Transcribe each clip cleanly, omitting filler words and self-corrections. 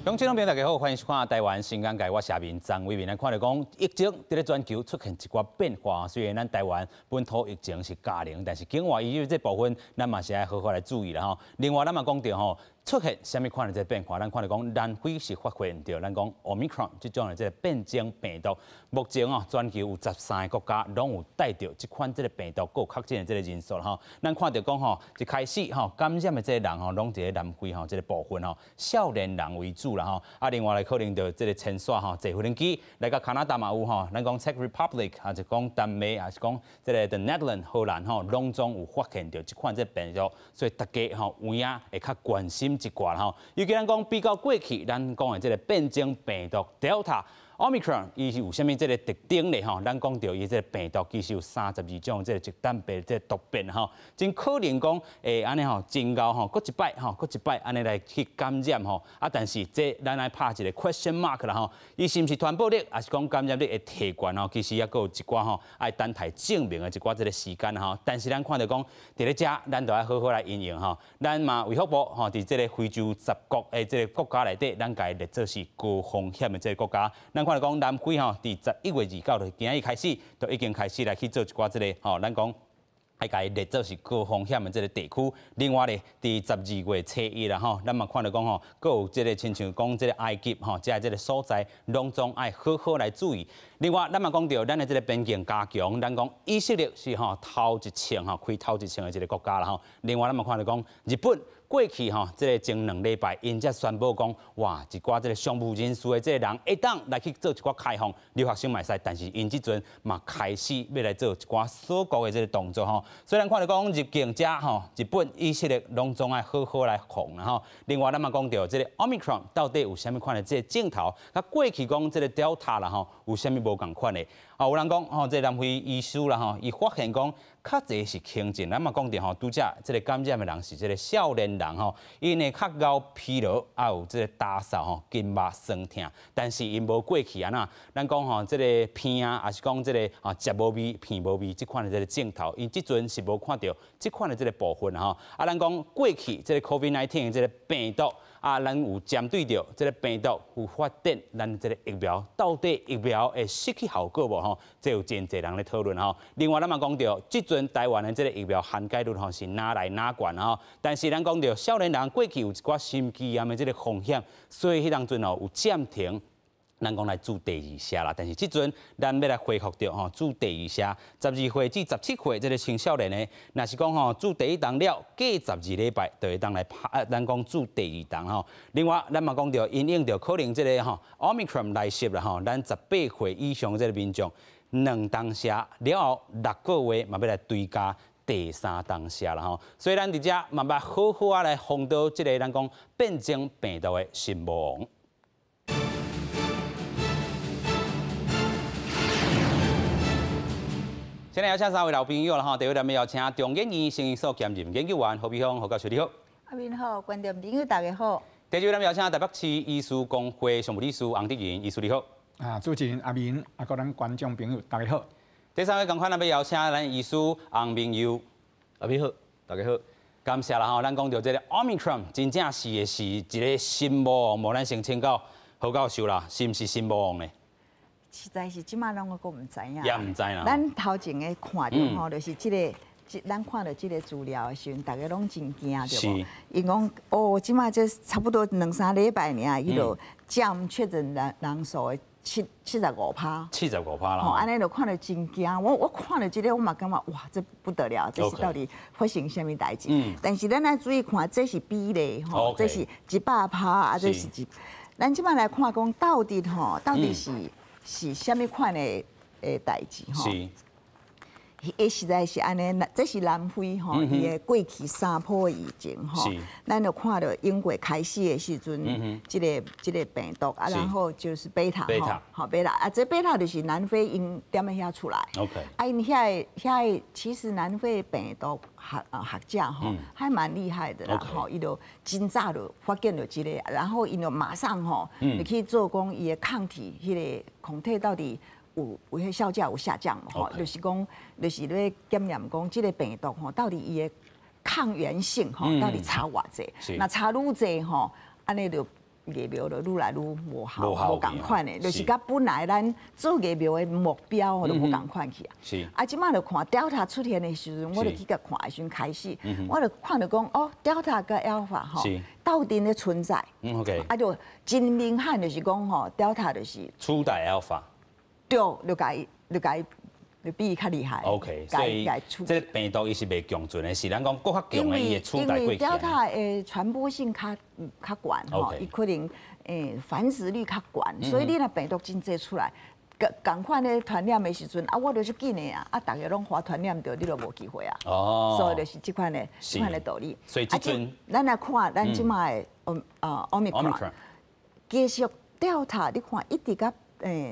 观众朋友大家好，欢迎收看台湾新闻界，我是阿明张伟明。咱看到讲疫情伫咧全球出现一寡变化，虽然咱台湾本土疫情是加零，但是境外医疗这部分，咱嘛是要好好来注意啦吼。另外，咱嘛讲到吼。 出现什么款的这变化？咱看到讲南非是发现到咱讲 Omicron 这种的这个变种病毒，目前哦全球有13个国家拢有带着这款这个病毒，有确诊的这个人数啦吼。咱看到讲吼，一开始吼感染的这个人吼，拢伫南非吼这个部分吼，少年人为主啦吼。啊，另外来可能就这个牵线吼，坐飞轮机来到加拿大嘛有吼，咱讲 Czech Republic 啊，就讲丹麦啊，是讲这个 The Netherlands 荷兰吼，拢总有发现到这款这病毒，所以大家吼有影会较关心。 一寡吼，尤其咱讲比较过去，咱讲的这个变种病毒 Delta、Omicron， 伊是有啥物这个特点咧吼？咱讲到伊这个病毒其实有32种这个集蛋白这个突变吼，真可能讲安尼吼，真高吼，搁一摆安尼来去感染吼。啊，但是这咱来拍一个 question mark 啦吼，伊是毋是传播力，还是讲感染力会提悬吼？其实也有一寡吼爱等待证明的一寡这个时间吼。但是咱看到讲，伫咧遮，咱都要好好来运用吼。咱嘛卫福部吼，伫这个非洲10国这个国家内底，咱家列做是高风险的这个国家。咱看到讲南非吼，伫11月29日今日开始，就已经开始来去做一寡这个吼，咱讲。 还甲伊列做是高风险的这个地区。另外咧，伫12月初1啦吼，咱嘛看到讲吼，阁有这个亲像讲这个埃及吼，这个所在，拢总爱好好来注意。另外，咱嘛讲到咱的这个边境加强，咱讲以色列是吼头一枪吼开头一枪的这个国家啦吼。另外，咱嘛看到讲日本。 过去吼，这个前2礼拜，因才宣布讲，哇，一寡这个商务人士的这个人，会当来去做一寡开放，留学生买使，但是因即阵嘛开始要来做一寡锁国的这个动作吼。虽然看到讲入境者吼，日本、以色列拢总爱好好来防啦吼。另外，咱嘛讲到这个 Omicron 到底有啥物款的这个镜头？甲过去讲这个 Delta 啦吼，有啥物无共款的？啊，有人讲吼，这南非医师啦吼，伊发现讲。 较侪是轻症，咱嘛讲到吼，拄则这个感染的人是这个少年人吼，因为较高疲劳，还有这个打扫吼，筋膜酸痛，但是因无过去啊那，咱讲吼，这个片啊，还是讲这个食无味、片无味这款的这个镜头，因即阵是无看到这款的这个部分吼。啊，咱讲过去这个 COVID-19 的这个病毒。 啊，咱有针对着这个病毒有发展，咱这个疫苗到底疫苗会失去效果无吼？这有真侪人咧讨论吼。另外，咱嘛讲到，即阵台湾的这个疫苗涵盖率吼是哪来哪悬吼？但是咱讲到少年人过去有一寡心肌炎的这个风险，所以迄当阵吼有暂停。 咱讲来注第2下啦，但是即阵咱要来恢复着吼，注第2下，12岁至17岁这个青少年呢，若是讲吼注第1档了，隔12礼拜就会当来拍，咱讲注第2档吼。另外，咱嘛讲着因应着可能这个吼 Omicron 来袭啦吼，咱18岁以上这个民众2档下了后6个月嘛要来追加。 第3档下啦吼，所以咱伫遮嘛要好好啊来防到这个咱讲变种病毒的新魔王。 现在邀请3位老朋友了哈，第一咱们邀请中研院生理所兼任研究员何碧香何教授你好。 阿明好，观众朋友大家好。 第二位咱们邀请台北市医师公会常务理事洪德云医师你好。 啊，主持人阿明，各咱观众朋友大家好。 第3位同款咱要邀请咱医师洪明佑， 阿明好，大家好。 感谢啦吼，咱讲到这个 Omicron 真正是一个新魔王，无咱先请教何教授啦，是毋是新魔王呢？ 实在是即马拢我唔知影， 也唔知啦。 咱头前诶看到吼，就是即个，咱看到即个资料诶时阵，大家拢真惊对无？伊讲哦，即马这差不多2-3礼拜尔，伊就降确诊人数诶75%。 75%啦。 吼，安尼就看到真惊。我看到即个，我嘛感觉哇，这不得了，这是到底发生什么代志？但是咱来注意看，这是比例吼，这是100%啊，这是一。咱即马来看讲，到底是虾米款的代志吼？ 是。 伊实在是安尼，这是南非吼，伊的过去3波疫情吼，咱就看到英国开始的时阵，这个病毒啊，然后就是贝塔吼，贝塔啊，这贝塔就是南非因点样遐出来。 OK。 啊，因遐其实南非病毒学者吼还蛮厉害的啦吼，伊就真早就发现了这个，然后伊就马上吼就去做讲伊的抗体，迄个抗体到底。有迄效价有下降嘛吼，就是讲，就是咧检验讲，即个病毒吼，到底伊的抗原性吼，到底差偌济？那差愈济吼，安尼就疫苗就愈来愈无效， 无效无共款的，就是甲本来咱做疫苗的目标就无共款去啊。 是。 啊，即摆就看 Delta 出现的时阵，我就去甲看的时阵开始，我就看到讲哦 ，Delta 甲 Alpha 吼，斗阵的存在。 OK。 啊，就真明显就是讲吼 ，Delta 就是初代 Alpha。 对，就比伊较厉害。 OK， 所以这个病毒伊是袂强尽的，是咱讲更较强的伊的初代过去。 因为 Delta 的传播性较悬吼，伊可能繁殖率较悬，所以你若病毒真济出来，共款的传染的时阵，啊，我就紧的啊，啊，大家拢发传染着，你就无机会啊。哦。所以就是这款的道理。 所以这阵， 咱来看咱即卖的Omicron， 继续 Delta， 你看一直甲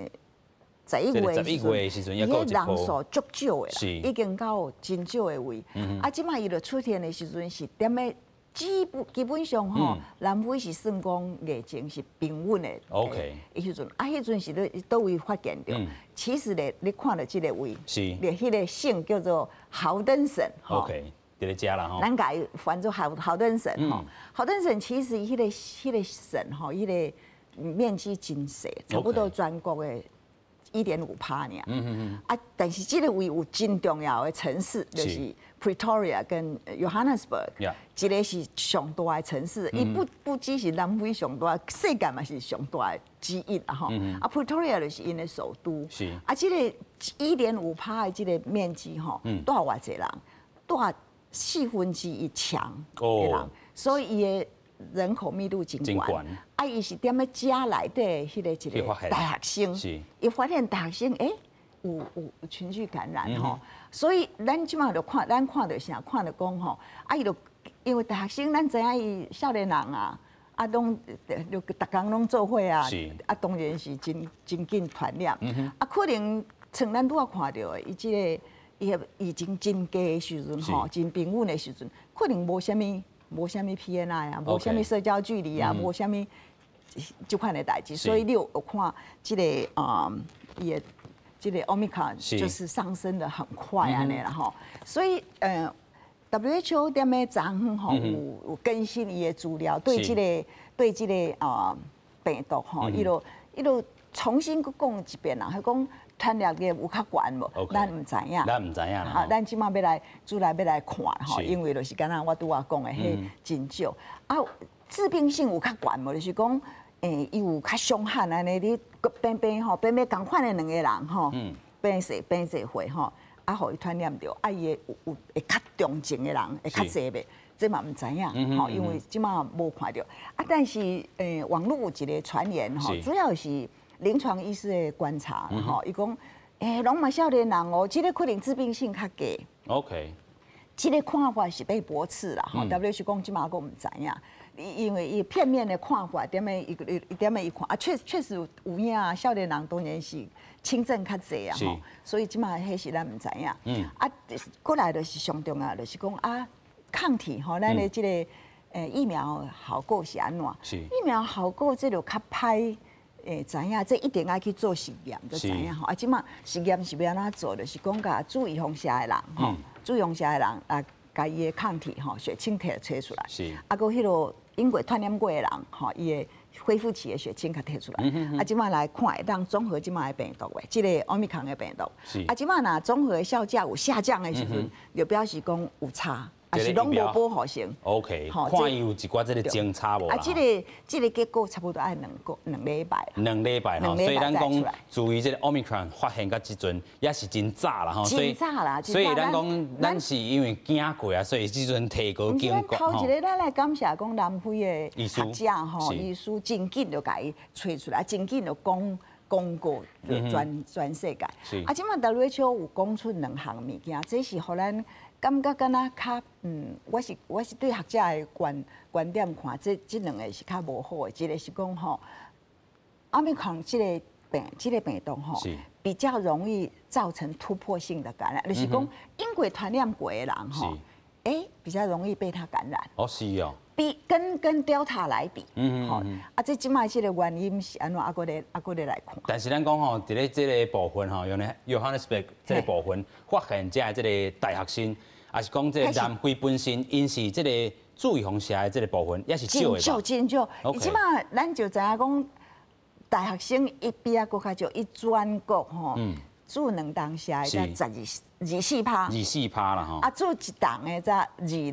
11月的时阵，伊个人数足少的啦，已经到真少的位。啊，即摆伊就出现的时阵是点的，基本上吼，南非是算讲疫情是平稳的。 OK。 迄阵啊，迄阵是咧倒位发现着。其实咧，你看到即个位，咧迄个姓叫做豪登省。 OK。伫咧遮啦吼。 咱改翻做豪登省吼，豪登省其实迄个省吼，迄个面积真小，差不多全国的1.5%尔。啊，但是这个位有真重要的城市，就是 Pretoria 跟 Johannesburg， 一个是上大的城市，伊不只是南非上大，世界嘛是上大之一啊吼。啊 ，Pretoria 就是因的首都。是。啊，这个1.5%的这个面积吼，住偌济人，住1/4强的人，所以伊的人口密度真高。啊，伊是点咧家内底迄个一个大学生，伊发现大学生有群聚感染吼，所以咱即马就看，咱看到啥？看到讲吼，啊伊就因为大学生，咱知影伊少年人啊，啊拢就逐工拢做伙啊，啊当然是真紧传染，啊可能像咱拄仔看到的，伊即个疫情真低的时阵吼，真平稳的时阵，可能无啥物 PNI 啊，无啥物社交距离啊，无啥物这款的代志，所以你有看这个伊的这个 Omicron 就是上升的很快安尼啦吼，所以WHO 踮咧昨昏吼有更新伊的资料，对这个病毒吼，伊就重新去讲一遍啦，佢讲传染力有较悬无？咱唔知影。 咱唔知影啦。 咱即马要来看吼，因为就是敢若我拄仔讲的迄真少啊，致病性有较悬无？就是讲伊有较伤害安尼，你偏共款的两个人吼，变侪回吼，啊，互伊传染着，啊，伊会较重症的人会较侪袂？这嘛唔知影吼，因为即马无看到啊，但是网络有一个传言吼，主要是临床医师的观察吼，伊讲拢嘛少年人哦，即个可能致病性较低。OK， 即个看法是被驳斥啦吼，WHO 讲即马我唔知影。因为伊片面的看法，点样一看啊，确实有影啊，少年人当然是轻症较侪啊吼，所以即马迄是咱唔知影。啊，过来就是上重要，就是讲啊，抗体吼，咱的即个疫苗效果是安怎？疫苗效果这就较歹知影，这一定要去做实验，就知影吼。啊，即马实验是要安怎做？就是讲甲注意风险的人吼，注意风险的人啊，甲伊的抗体吼，血清摕出来。是。啊，搁迄落。因过传染过的人，吼，伊的恢复期的血清较摕出来。啊，即摆来看，会当综合即摆的病毒的，即个奥密克戎的病毒。啊，即摆若综合的效价有下降的时阵，就表示讲有差。啊，是拢无保护性。OK， 看伊有一寡这个侦查无啦。啊，这个结果差不多爱两礼拜。2礼拜吼，所以咱讲注意这个 Omicron 发现到即阵也是真早啦吼，真早啦。所以咱讲咱是因为惊过啊，所以即阵提高警觉吼。头一个咱来感谢讲南非的学者吼，医师真紧就甲伊找出来，真紧就公告全世界。啊，即马 WHO 有讲出2项物件，这是互咱。感觉敢若较我是对学者的观点看，这2个是较无好的。一个是讲吼，奥密克戎这个病毒吼，比较容易造成突破性的感染，就是讲因过传染过的人吼，比较容易被它感染。哦，是哦。比跟 Delta 来比，吼，啊，这即卖这个原因是安怎？啊，搁咧来看。但是咱讲吼，伫咧这个部分吼，Johannesburg 这个部分发现这个大学生，也是讲这个南非本身因是这个注意防下的这个部分也是少的吧？ 真少。 OK 即马咱就知影讲，大学生一毕业国较少，一转国吼，做两档下才24%，24% 啦吼。 啊，做一档的才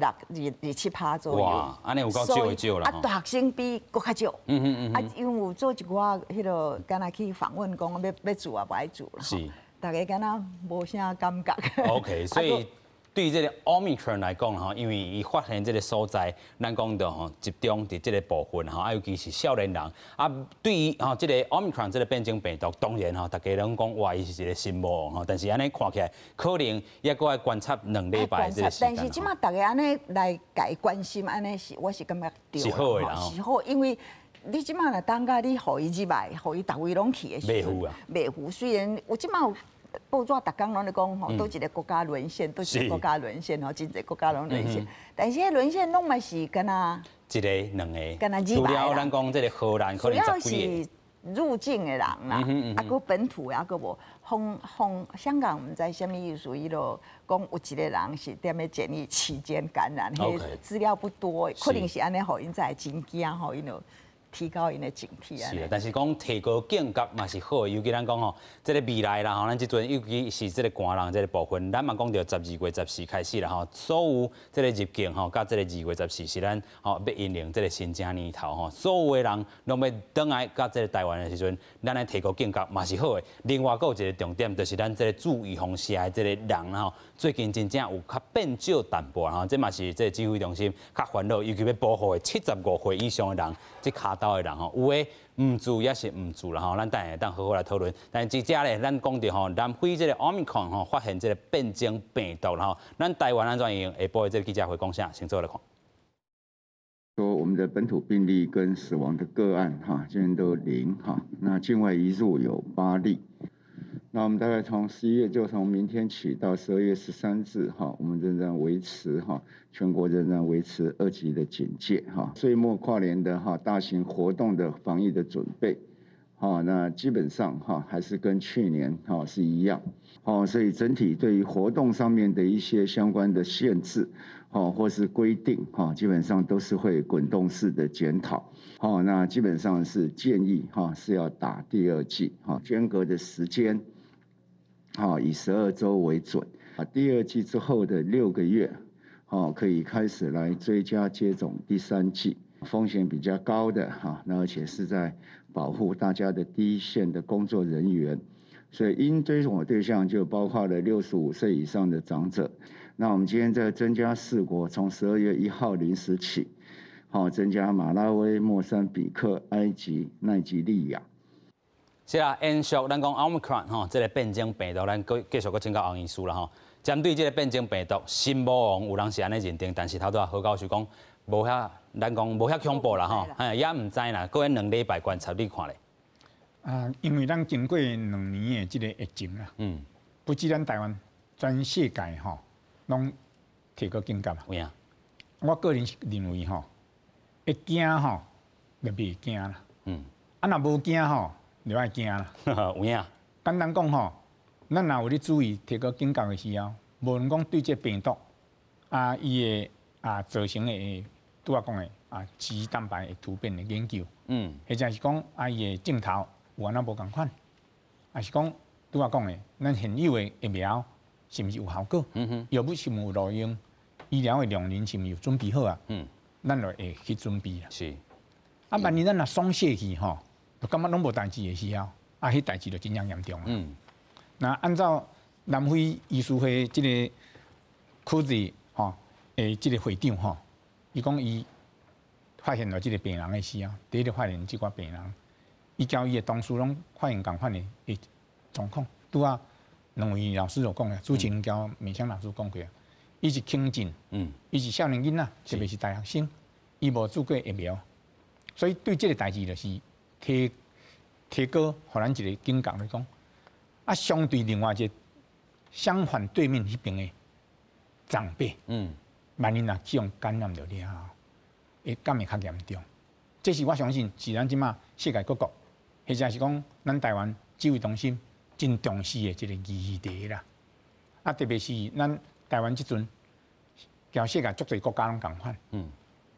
27%左右。 哇，安尼有够少的少啦吼。 大学生比国较少。啊，因为有做一寡迄落，敢若去访问讲要做啊，不爱做啦。 是。 大家敢若无啥感觉。 OK， 所以对于这个 Omicron 来讲哈，因为伊发现这个所在，咱讲到吼集中伫这个部分哈，尤其是少年人啊，对于吼这个 Omicron 这个变种病毒，当然吼大家拢讲哇，伊是一个新魔王吼，但是安尼看起来，可能也搁要观察2礼拜这个时间。 但是即马大家安尼来家关心，安尼我是感觉对是好的啦， 是好，因为你即马若当甲你互伊入来，互伊逐位拢去的时候，袂赴。虽然我即马有。报纸逐工拢咧讲吼，都一个国家沦陷，都一个国家沦陷吼，真侪国家拢沦陷。但是迄沦陷拢嘛是敢若一个两个， 敢若除了咱讲这个荷兰可能10几个。 入境的人啦，啊，搁本土的啊，搁无香港毋知虾米意思，伊就讲有一个人是踮咧检疫期间感染，迄资料不多，可能是安尼，互因才会真惊吼，因就提高因的警惕啊。 是啊，但是讲提高警觉嘛是好的，尤其咱讲吼，这个未来啦吼，咱即阵尤其是这个寒人这个部分，咱嘛讲到12月14开始啦吼，所有这个入境吼，甲这个2月14是咱吼要引领这个新正年头吼，所有的人拢要倒来甲这个台湾的时阵，咱来提高警觉嘛是好的。另外，佫有一个重点，就是咱这个注意防下的这个人吼，最近真正有较变少淡薄吼，这嘛是这个指挥中心较烦恼，尤其要保护的75岁以上的人，即卡到的人吼，有诶唔做也是唔做啦吼，咱等下当好好来讨论。但是即咧，咱讲到吼，南非这个 Omicron 吼发现这个变种病毒啦吼，咱台湾安怎用？下晡的这个记者会讲啥？先做来看。 说我们的本土病例跟死亡的个案哈，今天都0哈，那境外移入有8例。那我们大概从11月就从明天起到12月13日哈，我们仍然维持哈，全国仍然维持2级的警戒哈。岁末跨年的哈大型活动的防疫的准备，好，那基本上哈还是跟去年哈是一样，好，所以整体对于活动上面的一些相关的限制，好或是规定哈，基本上都是会滚动式的检讨，好，那基本上是建议哈是要打第2剂，哈，间隔的时间。好，以12周为准。啊，第2剂之后的6个月，好，可以开始来追加接种第3剂。风险比较高的哈，那而且是在保护大家的第一线的工作人员，所以应追踪的对象就包括了65岁以上的长者。那我们今天再增加4国，从12月1号0时起，好，增加马拉维、莫桑比克、埃及、奈及利亚。 是啦，延续咱讲 Omicron 吼，这个变种病毒，咱继续请教洪医师啦吼。针对这个变种病毒，新魔王有人是安尼认定，但是头拄何教授讲无遐，咱讲无遐恐怖啦吼，也唔知啦，过2礼拜观察你看咧。 啊，因为咱经过2年的这个疫情啦，不止咱台湾，全世界吼，拢提高警觉嘛。 有影。 我个人认为吼，会惊吼，就袂惊啦。啊，若无惊吼。就爱惊啦， 有影。 简单讲吼，咱若有咧注意提高警觉的时候，无论讲对这病毒啊，伊的造成的拄我讲的肌蛋白的突变的研究，或者是讲伊的镜头有安那无共款，还是讲拄我讲的，咱现有的疫苗是毋是有效果？药物是毋是有路用？医疗的量能是毋是有准备好啊？咱就会去准备啊。 是。 啊，万一咱若松懈去吼。就感觉拢无代志的时候，迄代志就真正严重啊。那按照南非医师会这个科技吼，这个会长吼，伊讲伊发现了这个病人的时候，第一个发现这个病人，伊交伊的同事拢发现同款的状况。拄啊，2位老师就讲了，主持人交美香老师讲过，伊是轻症，伊是少年囡仔，特别是大学生，伊无做过疫苗，所以对这个代志就是。提高，互咱一个警觉来讲，相对另外一个相反对面迄边的长辈，万一若这种感染着了后，会感会较严重。这是我相信是咱即马世界各国，或者是讲咱台湾指挥中心真重视的一个议题啦。特别是咱台湾即阵，交世界足侪国家拢共款，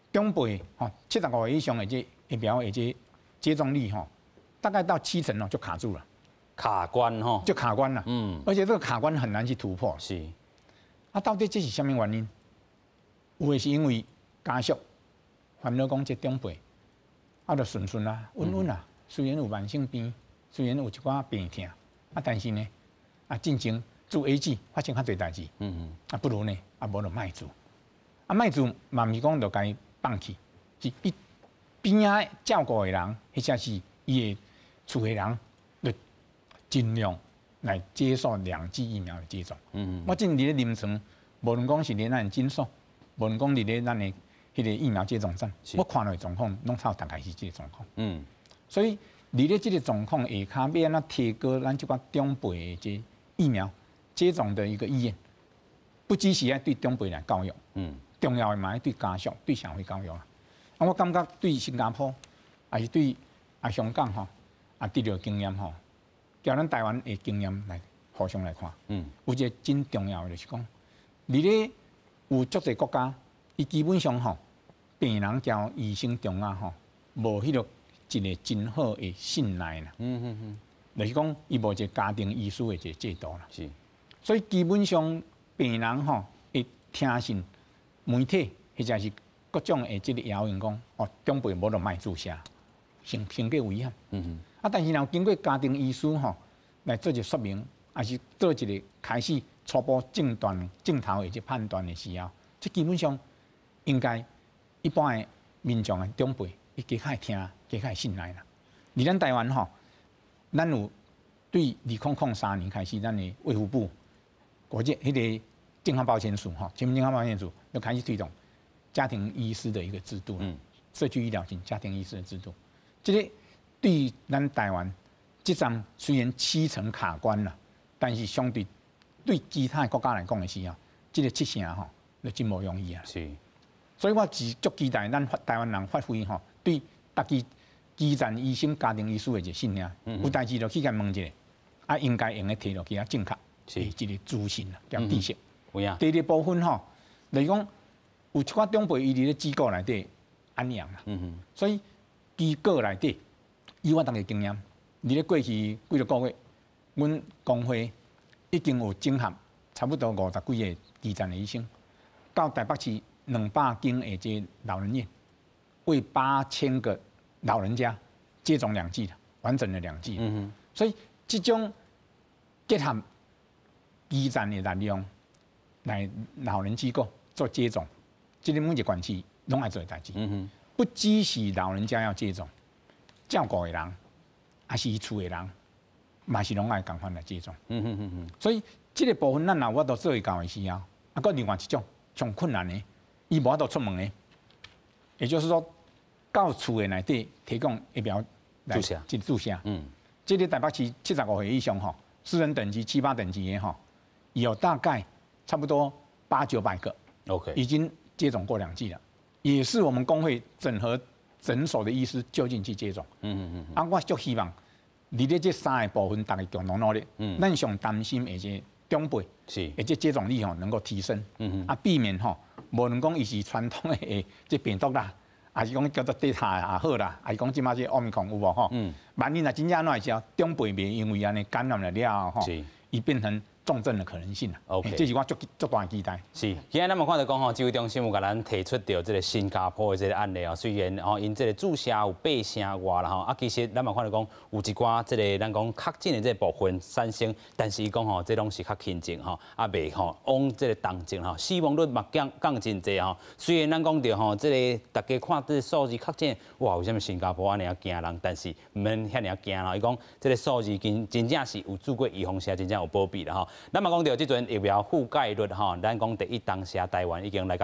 中辈75岁以上的这疫苗的这接种率大概到70%就卡住了。 卡关就卡关了。而且这个卡关很难去突破。 是。 到底这是什么原因？有的是因为家属烦恼讲这长辈，就顺顺啊，稳稳啊。虽然有慢性病，虽然有一寡病痛，但是呢，进前做 A G 发生较多代志。不如呢，无就卖做。卖做嘛，唔是讲就该放弃，是伊边仔照顾的人，或者是伊的厝的人，就尽量来接受2剂疫苗的接种。我进伫咧临床，无论讲是咧咱诊所，无论讲伫咧咱的迄个疫苗接种站，我看到的状况，拢差大概是这个状况。所以伫咧这个状况下骹，要安怎提高咱即寡长辈的这疫苗接种的一个意愿，不只是要对长辈来教育，重要的嘛要对家属、对社会教育啊。我感觉对新加坡，还是对香港得到经验叫咱台湾的经验来互相来看。有一个真重要的就是讲，伫咧有足侪国家，伊基本上病人交医生中无迄个一个真好的信赖啦。就是讲伊无一个家庭医师的一个制度啦。是。所以基本上病人会听信媒体或者是各种的这个谣言讲，长辈无就卖注射，成过危险。但是若经过家庭医师来做一个说明，还是做一个开始初步诊断、镜头的这判断的时候，这基本上应该一般的民众的长辈，伊加较会听，加较会信赖啦。伫咱台湾咱有对2003年开始，咱的卫福部国际迄个健康保险署全民健康保险署就开始推动家庭医师的一个制度，社区医疗型家庭医师的制度。这个对咱台湾这站虽然70%卡关了，但是相对对其他国家来讲的时候，这个70%就真无容易啊。是，所以我是足期待咱台湾人发挥对家己基层医生、家庭医师的一个信任，有代志就去甲问一下，应该用的摕落去正确的这个资讯啦，兼知识。第二部分就是讲有一寡长辈伊伫咧机构内底安养啦，所以机构内底以我当个经验，伫咧过去几个月，阮工会已经有整合差不多50几个基层的医生，到台北市200间的这老人院，为8000个老人家接种2剂的完整的2剂。所以这种结合基层的力量来老人机构做接种，这个每一个县市拢爱做代志。不只是老人家要接种，照顾的人，还是伊厝的人，嘛是拢爱共款来接种。所以这个部分咱若我都做会到的时候，搁另外一种上困难的，伊无法度出门的，也就是说到厝的内底提供疫苗来注射。这个台北市75岁以上私人等级、7、8等级的有大概差不多800、900个已经接种过2剂了，也是我们工会整合诊所的医师就近去接种。我就希望伫咧这3个部分，大家共同努力。咱上担心的这长辈，而且接种率能够提升，避免无论讲伊是传统的这病毒啦，还是讲叫做Delta也好啦，还是讲即马这奥密克戎有无万一若真正哪会时长辈袂因为安尼感染了伊变成重症的可能性这是我足大期待。 是，今日咱们看到讲指挥中心有甲咱提出到这个新加坡的这个案例虽然因这个注射有8成外啦其实咱们看到讲有一寡这个咱讲确诊的这部分产生，但是伊讲这拢是较轻症未往这个重症死亡率嘛降真济虽然咱讲到这个大家看这数字确诊，哇，为什么新加坡安尼惊人？但是唔免遐尔惊伊讲这个数字真正是有做过预防针，真正有保庇啦咱嘛讲到即阵疫苗覆盖率咱讲第一当下台湾已经来到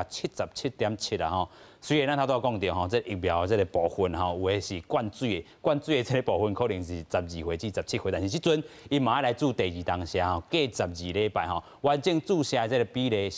77.7啦虽然咱头拄讲到这疫苗这个部分有的是灌水的这个部分可能是12岁至17岁，但是即阵伊嘛来做第二当下隔12礼拜完整注射的这个比例是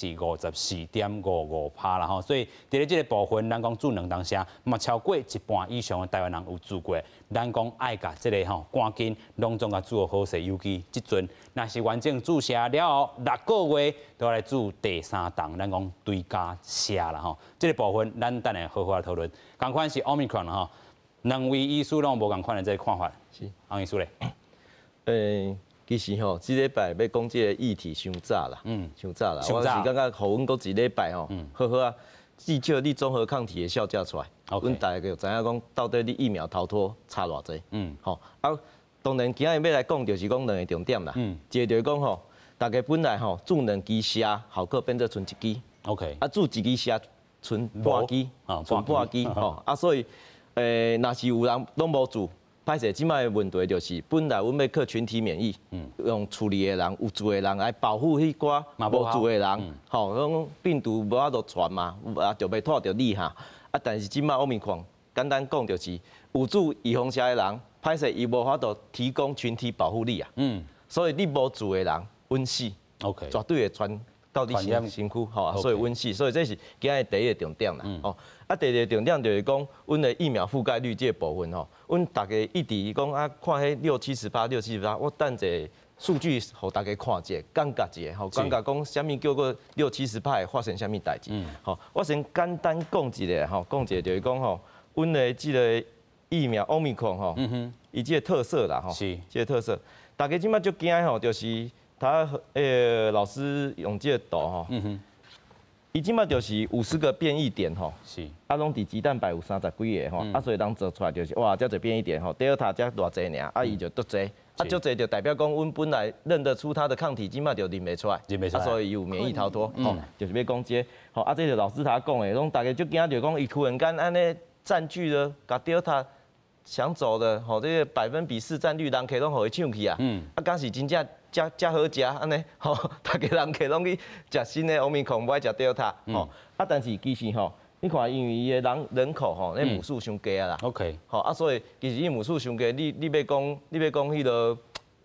54.55%啦所以伫咧这个部分，咱讲做2当下嘛超过一半以上的台湾人有做过，咱讲爱甲这个赶紧拢总甲做好势，尤其即阵那是完整注射了后6个月，都来注第3档，咱讲追加射啦吼。这个部分咱等下好好来讨论。同款是 Omicron 啦吼，两位医师拢无同款的这个看法。 是， 洪医师咧。 其实吼，这礼拜要讲这个议题伤早啦，伤早啦。我是感觉，互阮搁一礼拜吼，好好啊，至少你综合抗体的效价出来，阮大家就知影讲，到底你疫苗逃脱差偌济。吼啊，当然今日要来讲，就是讲两个重点啦。一个就是讲吼，大家本来吼注2支射，效果变做剩1支。 OK。 啊，注1支射，剩半支，剩半支吼。啊，所以若是有人拢无注。歹势，即摆的问题就是，本来阮要靠群体免疫，用处理的人、有做的人来保护迄寡无做的人，吼，讲病毒无法度传嘛，啊，就袂拖着你哈。啊，但是即摆Omicron，简单讲就是有做预防针的人，歹势伊无法度提供群体保护力啊。所以你无做的人，稳死 ，OK， 绝对会传到你身躯，吼，所以稳死。所以这是今日第一个重点啦，哦。啊，第二个重点就是讲，阮的疫苗覆盖率这部分吼，阮大家一直讲啊，看迄6、70%，我等者数据互大家看者，感觉者，吼，感觉讲啥物叫做6、70%会发生啥物代志？吼，我先简单讲一下，吼，讲一下就是讲吼，阮的这个疫苗 Omicron 吼，伊这个特色啦，吼，这个特色，大家即摆就惊吼，就是他老师用这个图吼。伊即摆就是50个变异点吼，是啊，拢伫鸡蛋白有30几个吼，啊，所以人做出来就是哇，遮侪变异点吼，Delta 遮偌济尔，啊，伊就足济，啊，足济就代表讲，阮本来认得出它的抗体，即摆就认袂出来，啊，所以有免疫逃脱，吼，就是要讲这，吼，啊，这就老师他讲的，拢大家就惊就讲，伊突然间安尼占据了，甲 Delta 抢走的，吼，这个100%市占率，人客拢互伊抢去啊，啊，敢是真正。遮好食安尼，吼，大家人客拢去食新的Omicron，不爱食 Delta，吼，啊，但是其实吼，你看因为伊的人口吼，那母数伤低啊啦 ，OK， 吼，啊，所以其实伊母数伤低，你要讲迄个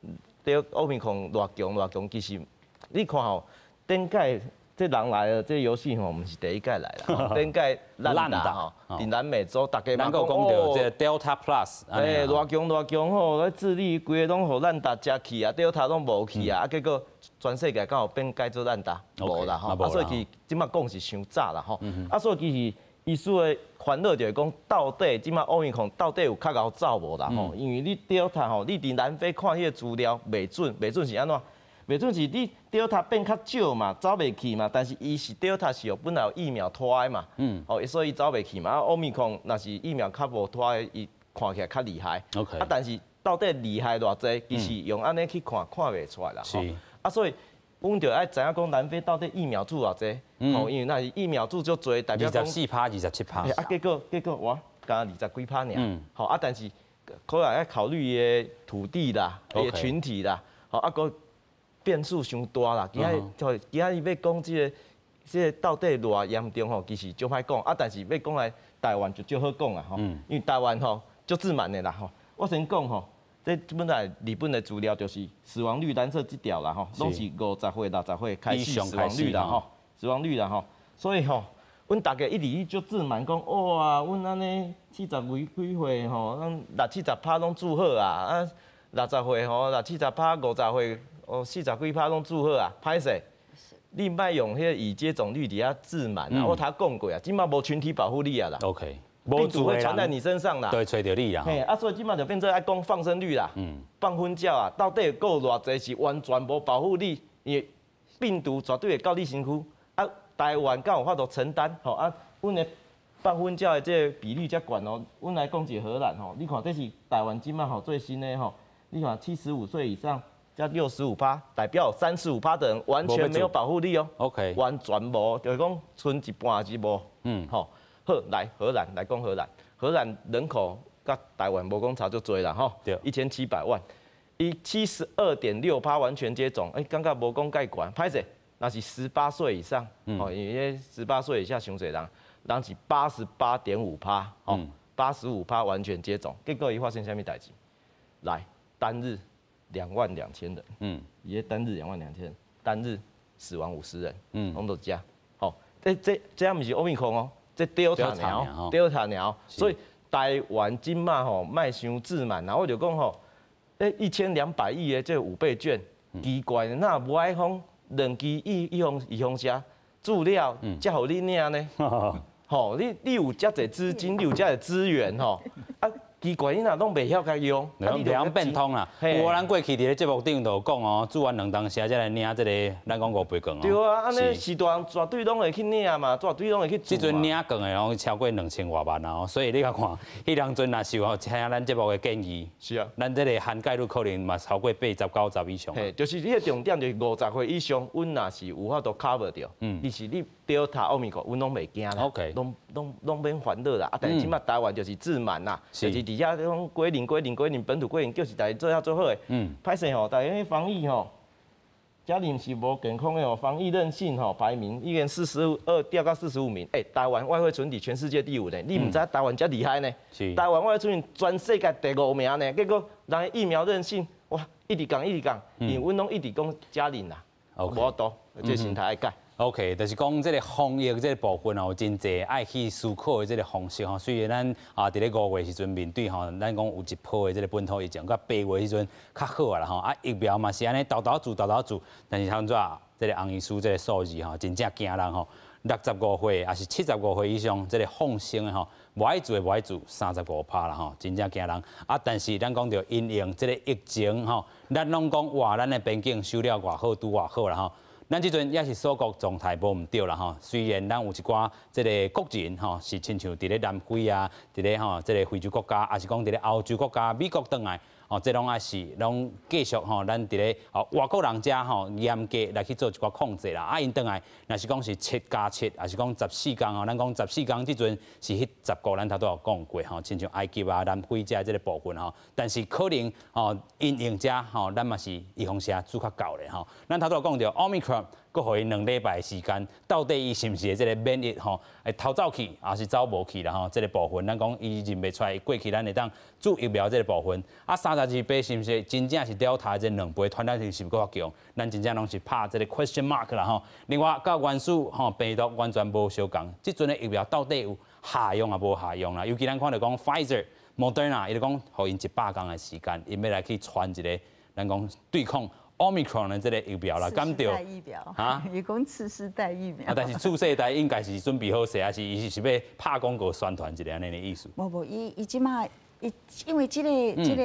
Omicron 偌强，其实你看吼，顶届这人来了，这游戏吼，毋是第一届来啦，顶届烂打吼，伫南美洲大家嘛讲到这 Delta Plus， 偌强吼，智利规个拢互咱打食去啊 ，Delta 拢无去啊，啊结果全世界刚好变改做咱打无啦吼，啊所以其即马讲是伤早啦吼，啊所以其实医师的烦恼就是讲，到底即马Omicron到底有较贤走无啦吼，因为你 Delta 吼，你伫南非看迄个资料袂准是安怎？袂准是你 Delta 变较少嘛，走袂去嘛，但是伊是 Delta 是有本来有疫苗拖的嘛，哦，所以伊走袂去嘛。啊，Omicron 若是疫苗较无拖的，伊看起来较厉害。 OK。 啊，但是到底厉害偌济，其实用安尼去看袂出来啦。是。啊，所以阮就爱知影讲南非到底疫苗注偌济，哦，因为那是疫苗注就多，代表讲 24%、27%。 啊，结果哇，敢20几%尔。好啊，但是可能要考虑伊的土地啦，伊的群体啦，好啊个。变数伤大啦，今仔日要讲这个到底偌严重吼，其实就歹讲啊。但是要讲来台湾就较好讲啊吼，因为台湾吼足自满的啦吼。我先讲吼，这本来日本的资料就是死亡率蓝色这条啦吼，拢是50岁、60岁开始死亡率啦吼，死亡率啦吼。所以吼，阮大家一直就自满讲，哇，阮安尼70几岁吼，咱60-70%拢住好啊，啊60岁吼60-70%、50岁。40几%拢住好啊，歹势。你莫用迄个以接种率底下自满啊！我他讲过啊，今麦无群体保护力啊啦。 OK， 病毒会传在你身上啦。 对，吹到你啦。 嘿，啊，所以今麦就变做爱讲放生率啦。放婚教啊，到底够偌济是完全无保护力，因为病毒绝对会到你身躯。啊，台湾敢有法度承担？吼啊，阮的放婚教的这个比率遮悬哦。阮来讲一个荷兰吼，你看这是台湾今麦吼最新的吼，你看75岁以上。加65%，代表35%的人完全没有保护力哦。OK， 完全无，就是讲剩一半是无。好，来荷兰来讲荷兰，荷兰人口甲台湾无讲差就多啦吼，1700万，伊72.6%完全接种，感觉无讲介悬，歹势，那是18岁以上，因为18岁以下伤侪人是88.5%，吼，85%完全接种，结果伊发生啥物代志？来，单日。22000人，伊个单日22000人，单日死亡50人，拢都加，好，这样不是Omicron哦，这 Delta 鸟，所以台湾今嘛吼卖伤自满，然后我就讲吼，1200亿的这5倍券， 奇怪，那无爱放两支预防车资料，才互你领呢？吼，你有遮侪资金，你有遮侪资源吼，啊。奇怪，你若拢袂晓甲用， 两变通啦。有咱过去伫咧节目顶就讲哦，煮完两当时才来领这个咱讲5杯羹哦。 对啊，安尼时段绝对拢会去领嘛，绝对拢会去做。 即阵领羹的拢超过2000多万哦，所以你甲看，迄当阵若是有听咱节目的建议， 是啊， 咱这个涵盖率可能嘛超过80、90以上。 嘿，就是你的重点就是50岁以上，阮若是有法度 cover 掉，你是你Delta、Omicron，阮拢袂惊啦，拢免烦恼啦。啊，但是即马台湾就是自满啦，就是伫遐讲归零本土归零，就是大家做遐做好诶。歹势吼，大家防疫吼，家人是无健康诶吼，防疫韧性吼排名已经42掉到45名。台湾外汇存底全世界第5呢，你毋知台湾遮厉害呢？台湾外汇存底全世界第5名呢，结果人疫苗韧性哇一直降，因为阮拢一直讲家人啦，无多，这心态爱改。 OK， 就是讲这个防疫这个部分哦，真侪爱去思考的这个方式吼。虽然咱伫咧5月时阵面对吼，咱讲有一波的这个本土疫情，到8月时阵较好啊啦吼。啊疫苗嘛是安尼豆做，但是他们这个洪医师这个数字吼，真正惊人吼。65岁还是75岁以上，这个放生的吼，无爱做35%啦吼，真正惊人。啊，但是咱讲到因应这个疫情吼，咱拢讲哇，咱的边境守了偌好，拄偌好啦吼。咱即阵也是锁国状态无毋对啦吼，虽然咱有一寡即个国人吼，是亲像伫咧南非啊，伫咧吼即个非洲国家，还是讲伫咧欧洲国家、美国转来，哦，这拢也是拢继续吼，咱伫咧外国人遮吼严格来去做一寡控制啦。啊，因转来，若是讲是7+7，还是讲14天吼，咱讲14天即阵是迄10个，咱头都有讲过吼，亲像埃及啊、南非遮即个部分吼，但是可能吼因应遮吼，咱嘛是预防车做较够咧吼。咱头都有讲到 Omicron。佮互伊2礼拜时间，到底伊是毋是即个免疫吼，会偷走去，还是走无去啦吼？即个部分，咱讲伊认袂出来，过去咱会当注疫苗即个部分。啊，32倍是毋是真正是Delta这2倍传染性是毋够强？咱真正拢是拍即个 question mark 啦吼。另外，甲原始吼病毒完全无相共，即阵的疫苗到底有下用啊无下用啦？尤其咱看到讲 Pfizer、Moderna， 伊就讲互因100天的时间，因要来去传一个咱讲对抗。Omicron 的这个疫苗啦，敢对？ 啊，伊讲次世代疫苗。 啊，但是次世代应该是准备好势，还是伊是要拍广告宣传一个安尼的意思？ 无，伊即马因为这个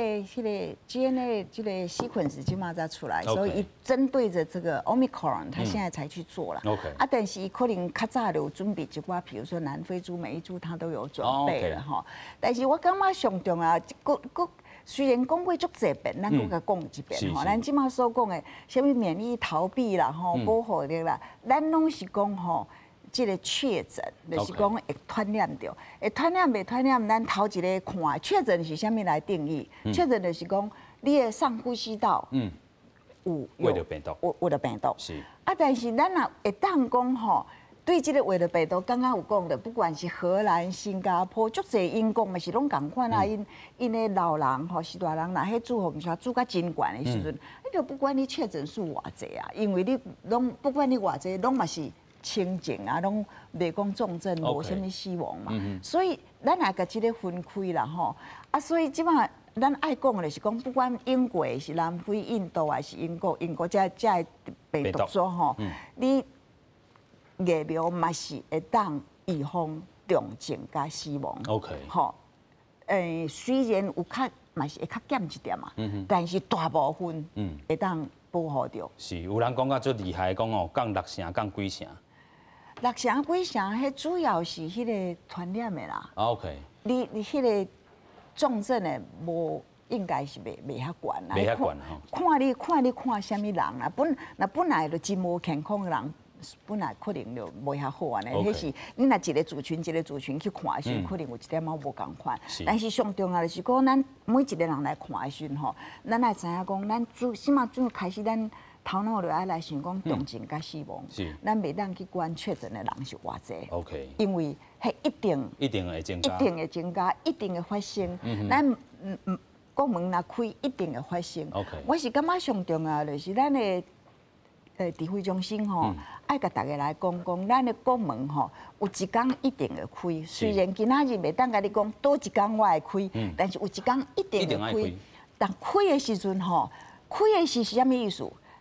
DNA 这个 sequence 即马才出来，所以伊针对着这个 Omicron， 他现在才去做了。 OK。 啊，但是伊可能较早就有准备一寡，比如说南非猪、美猪，他都有准备了哈。但是我感觉上重要，虽然讲过足侪遍，咱搁甲讲一遍吼。咱即马所讲的，什么免疫逃避啦，吼，保护力啦，咱拢是讲吼，即个确诊，就是讲会传染着，会传染袂传染，咱头一个看，确诊是啥物来定义？确诊就是讲你的上呼吸道有为了病毒， 为了病毒是。 啊，但是咱若会当讲吼。对这个为了病毒，刚刚有讲的，不管是荷兰、新加坡，足侪因讲嘛是拢共款啊。因的老人吼是大人，若迄煮红茶煮甲真悬的时阵，你就不管你确诊数偌济啊，因为你拢不管你偌济，拢嘛是清静啊，拢袂讲重症，无啥物死亡嘛。所以咱也甲即个分开啦吼。啊，所以即马咱爱讲的就是讲，不管英国是南非、印度还是英国遮病毒株吼，你。疫苗嘛是会当预防重症加死亡。 OK。 吼，虽然有较嘛是会较减一点嘛，但是大部分会当保护着。 是，有人讲到最厉害，讲哦，降6成、降几成。 6成几成，迄主要是迄个传染的啦。 OK。 你迄个重症的无。应该是袂遐悬啦。 袂遐悬吼。 看你看啥物人啦，本来就真无健康的人。本来可能就袂遐好安尼，迄是你若一个族群去看的时候，可能有一点仔无共款。但是上重要的是讲，咱每一个人来看的时候吼，咱来知影讲，咱起码最开始咱头脑就爱来想讲重症甲死亡，咱袂当去管确诊的人是偌济。 OK。 因为迄一定会增加， 一定会发生。咱国门若开，一定会发生。 OK。 我是感觉上重要就是咱的。指挥中心吼，爱甲大家来讲，咱的国门吼，有一天一定会开。虽然今仔日袂当甲你讲多一天我会开，但是有一天一定会开。但开的时阵吼，开的是啥物意思？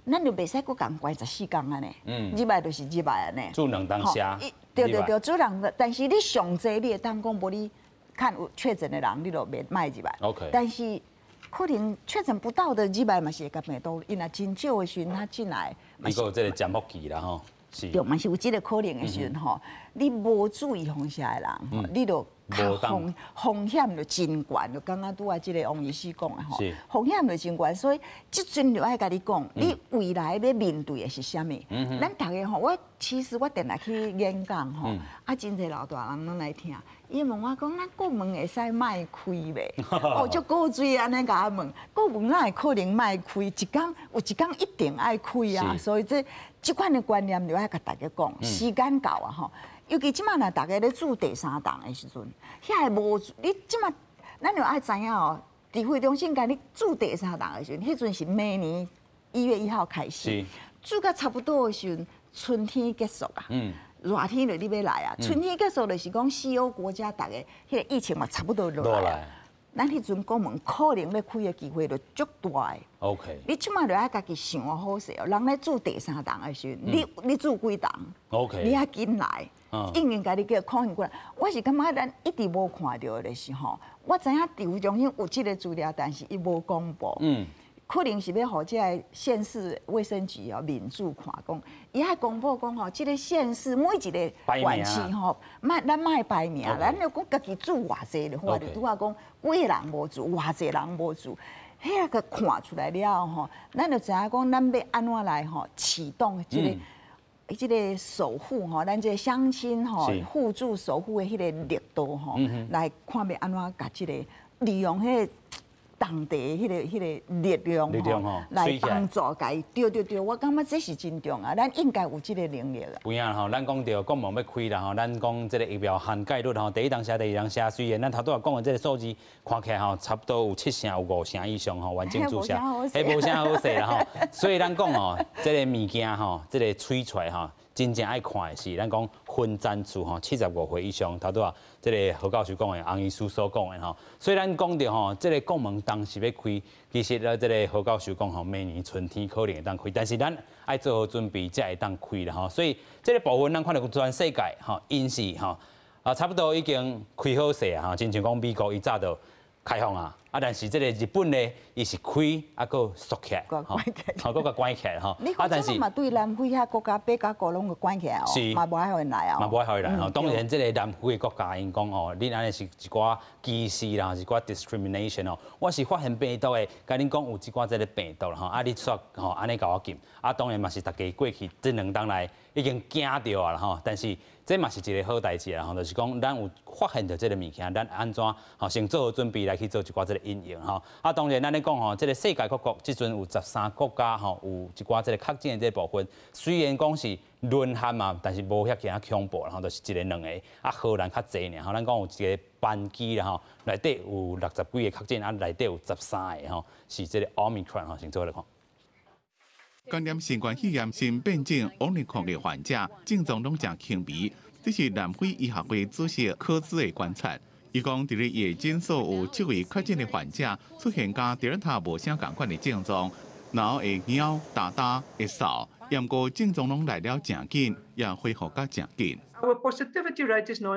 咱就袂使搁共关14天安尼，入来就是入来安尼。 住两当下， 对，主人，但是你上济你会当讲无你看有确诊的人，你就袂卖入来。 OK。 但是可能确诊不到的入来嘛是会甲病毒，因若真少的时阵他进来， 伊个有这个潜伏期啦吼。 对，嘛是有这个可能的时阵吼，你无注意风险的人，你就风险就真悬，就刚刚拄啊，这个王医师讲的吼，风险就真悬，所以即阵就爱甲你讲，你未来要面对的是啥物？咱大家吼，其实我定来去演讲吼，真侪老大人拢来听。伊问我讲，咱国门会使卖开袂？哦，就古锥安尼甲我问，国门哪会可能卖开？有一天一定爱开啊！所以即款的观念就爱甲大家讲，时间到啊吼。尤其即马若大家咧住第3档的时阵，遐个无你即马，咱就爱知影哦。指挥中心甲你住第3档的时阵，迄阵是明年1月1号开始，住到差不多的时阵，春天结束啊。热天就你要来啊，春天结束就是讲西欧国家大家迄个疫情嘛差不多落来。咱迄阵国门可能要开的机会就足大的。 OK。你即马就爱家己想好势哦，人咧住第3档的时阵，你住几档 ？OK。 你还紧来，应用家己叫抗疫过来。我是感觉咱一直无看到的是吼，我知影指挥中心有即个资料，但是伊无公布。可能是要互这个县市卫生局哦民主看讲，伊爱公布讲吼，即个县市每一个县市吼，咱卖排名，咱就讲家己住偌济就好，就拄啊讲几个人无住，偌济人无住，迄个看出来了吼，咱就知影讲咱要安怎来吼启动即个守护吼，咱这个乡亲吼互助守护的迄个力度吼，来看要安怎甲即个利用迄个。当地迄个力量吼，来帮助家，对，我感觉这是真重啊，咱应该有这个能力啊。 有影吼，咱讲到国门要开啦吼，咱讲这个疫苗涵盖率吼，第一当下、第二当下，虽然咱头拄仔讲的这个数字看起来吼，差不多有7成、有5成以上吼，完整注射，迄无啥好势啦吼。所以咱讲哦，这个物件吼，这个取出来吼。真正爱看的是，咱讲分诊处吼，75岁以上，头拄啊，这个何教授讲的，洪医师所讲的吼。所以咱讲到吼，这个国门当时要开，其实咧，这个何教授讲吼，明年春天可能会当开，但是咱爱做好准备，才会当开啦吼。所以这个部分咱看到全世界吼，因是吼差不多已经开好势啊，真像讲美国伊早就开放啊。但是这个日本呢，伊是开搁缩起来，搁个关起来吼。 但是嘛，对南非遐国家8加9拢个关起来哦，嘛无爱互因来哦。 嘛无爱互因来吼。当然，这个南非的国家因讲哦，恁安尼是一寡歧视啦，是一寡 discrimination 哦。我是发现病毒的，甲恁讲有一寡这个病毒啦吼，你说吼安尼甲我禁，当然嘛是大家过去这2当来已经惊到啊啦吼，但是。这嘛是一个好代志啦，吼，就是讲咱有发现到这个物件，咱安怎吼先做好准备来去做一寡这个应用吼。当然咱咧讲吼，这个世界各国即阵有13国家吼，有一寡这个确诊的这部分，虽然讲是沦陷嘛，但是无遐惊恐怖啦，吼，就是一个2个荷兰较济尔，吼，咱讲有一个班机啦吼，内底有60几个确诊，内底有13个吼，是这个 Omicron 吼，先做来看。 感染新冠肺炎新变种 Omicron 的患者症状拢正轻微，这是南非医学会主席科兹的观察。伊讲，伫咧夜间所有7位确诊的患者出现甲第二塔无啥共款的症状，然后会痒、打、会扫，不过症状拢来了正紧，也恢复甲正紧。 Our positivity rate is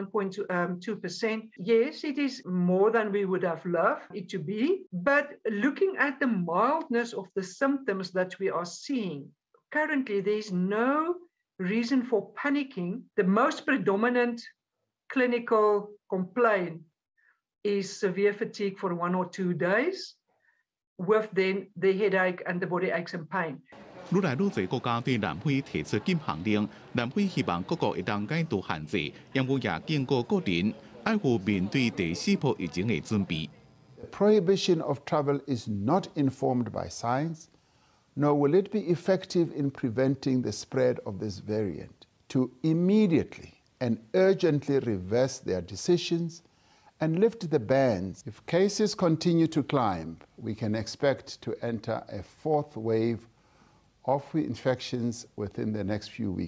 9.2%. Yes, it is more than we would have loved it to be. But looking at the mildness of the symptoms that we are seeing, currently there is no reason for panicking. The most predominant clinical complaint is severe fatigue for 1 or 2 days, with then the headache and the body aches and pain. 愈来愈多国家对南非提出禁行令，南非希望各国会当解除限制，因为也经过个人爱护面对第4波疫情的准备。 Prohibition of travel is not informed by science, nor will it be effective in preventing the spread of this variant. To immediately and urgently reverse their decisions and lift the bans. If cases continue to climb, we can expect to enter a 4th wave of infections within the next few weeks.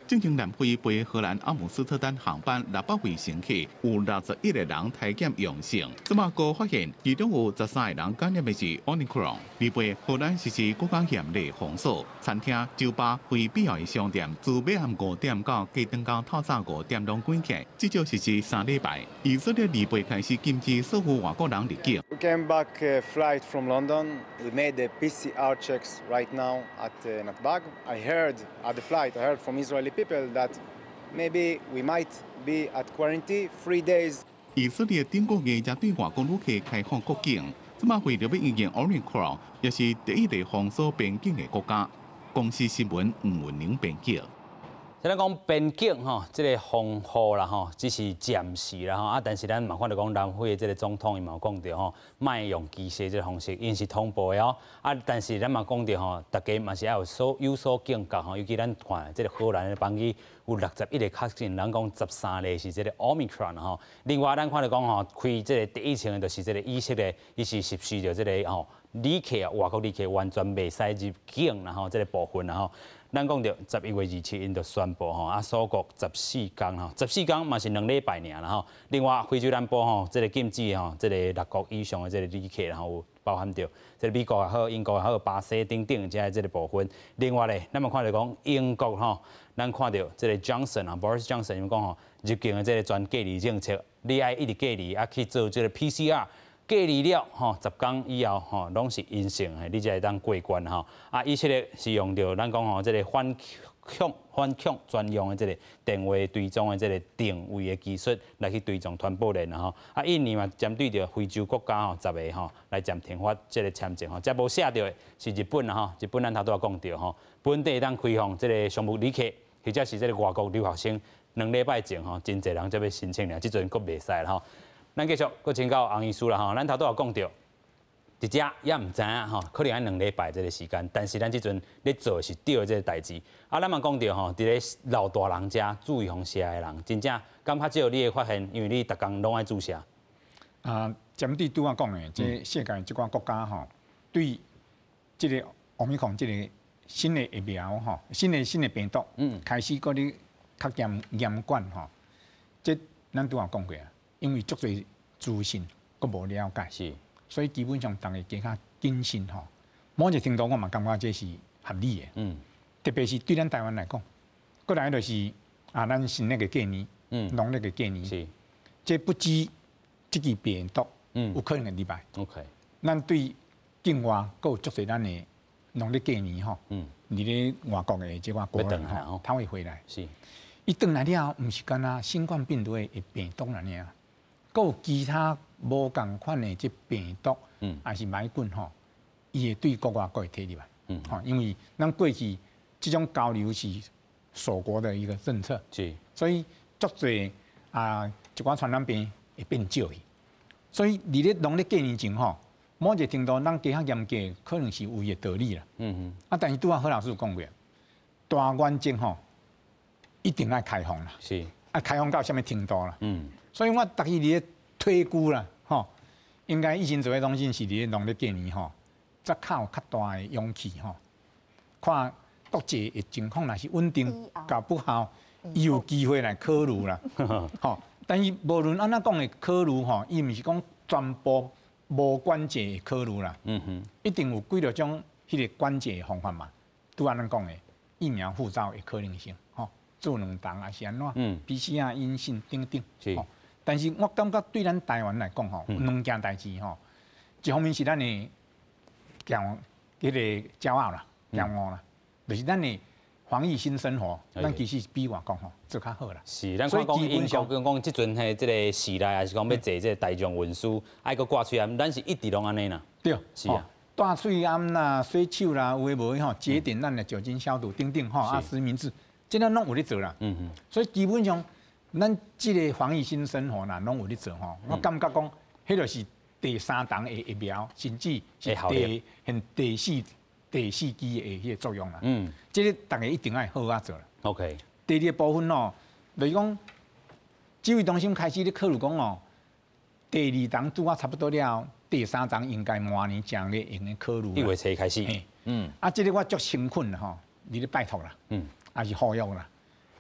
进行南非飞荷兰阿姆斯特丹航班600位乘客，有61个人体检阳性。这么个发现，其中有13个人感染的是 Omicron。离飞荷兰实施国家严厉封锁，餐厅、酒吧、非必要的商店自晚暗5点到加顿到透早5点拢关起，至少实施3礼拜。以色列离飞开始禁止所有外国人入境。 We came back flight from London. We made the PCR checks right now at Natbag. I heard at the flight, I heard from Israeli people that maybe we might be at quarantine 3 days. 以色列顶个月也对外国旅客开放国境，这么为了要应验 Omicron， 也是第一个封锁边境的国家。公司新闻黄文玲编辑。 咱讲边境吼，即个封锁啦吼，只是暂时啦吼，但是咱嘛看到讲南非的即个总统伊嘛有讲到吼，卖用机械即个方式，因是通报的哦。但是咱嘛讲到吼，大家嘛是要有所警觉吼，尤其咱看即个荷兰的邦语有61个确诊，人讲13例是即个 Omicron 吼。另外咱看到讲吼，开即个第一层的就是即个以色列，伊是实施着即个吼旅客啊，外国旅客完全袂使入境啦吼，即个部分啦吼。咱讲到11月27日，因就宣布吼，锁国14天吼，14天嘛是2礼拜尔啦吼。另外，非洲南部吼，即个禁止吼，即个6国以上的即个旅客，然后有包含着即个美国也好、英国也好、巴西等等即个部分。另外咧，咱嘛看到讲英国吼，咱看到即个 Johnson 啊 ，Boris Johnson 伊讲吼，入境的即个全隔离政策，你爱一直隔离，去做即个 PCR。隔离了吼，10天以后吼，拢是阴性的，你才会当过关吼。以色列是用着咱讲吼，即个反恐专用的即个电话追踪的即个定位的技术来去追踪传播链吼。印尼嘛针对着非洲国家吼10个吼来暂停发即个签证吼。则无写到的是日本啦吼，日本咱头拄也讲到吼，本地当开放即个商务旅客或者是即个外国留学生2礼拜前吼，真侪人才要申请俩，即阵阁袂使啦吼。咱继续，搁请教洪医师啦吼，咱头拄也讲到，一只也唔知影吼，可能要2礼拜这个时间，但是咱即阵咧做的是对的这个代志。咱嘛讲到吼，伫咧老大人家注意防射的人，真正感觉只有你会发现，因为你逐工拢爱注射。 针对拄仔讲的，即世界即寡国家吼，对即个Omicron即个新的疫苗吼，新的病毒，开始搁咧较严管吼，即咱拄仔讲过啊。因为足侪资讯阁无了解， 是， 所以基本上大家加较谨慎吼。某一个程度我嘛感觉这是合理的，特别是对咱台湾来讲，过来就是咱新那个过年，农历个过年， 是， 这不知这个病毒有可能会入来。 OK， 咱对境外阁有足侪咱的农历过年吼，伫咧外国的即寡国人吼，他会回来。 是， 伊转来了后，毋是干那新冠病毒的病毒啦尔。阁有其他无共款的即病毒，还是霉菌吼，伊会对国外阁会摕入来，吼，因为咱过去即种交流是锁国的一个政策， 是， 所以足侪一寡传染病会变少去，所以伫咧农历过年前吼，某一个程度咱加较严格，可能是有伊的道理啦，但是拄仔何老师有讲过，大原则吼一定要开放啦， 是， 开放到什么程度啦，所以我逐日咧推估啦，吼，应该疫情指挥中心是伫咧农历过年吼，则较有较大的勇气吼，看国际的情况若是稳定，甲不好，伊有机会来考虑啦，吼。但是无论安怎讲的考虑吼，伊毋是讲全部无关节的考虑啦，一定有几种迄个关节的方法嘛，拄安咱讲的疫苗护照的可能性，吼，做2档还是安怎，PCR 阴性等等， 是。 但是我感觉对咱台湾来讲吼，有2件代志吼，一方面是咱的骄傲啦，骄傲啦，就是咱的防疫新生活，咱其实比外国吼做较好啦。 是，咱看讲英国讲即阵迄即个时代，还是讲要坐即个大众运输，爱个挂喙安，咱是一直拢安尼啦。 对， 是啊， 大喙安啦、洗手啦，有诶无诶吼，节点咱的酒精消毒等等吼，实名制，即咱拢有咧做啦。所以基本上。咱即个防疫新生活呐，拢有咧做吼。我感觉讲，迄就是第3档的疫苗，甚至是第4期的迄个作用啦。即个大家一定要好好做啦。 OK。 第2个部分哦，就是讲，指挥中心开始咧考虑讲哦，第2档拄啊差不多了，第3档应该明年正月用咧考虑。 1月初开始。 即个我足兴奋啦吼，你咧拜托啦，也是呼吁啦。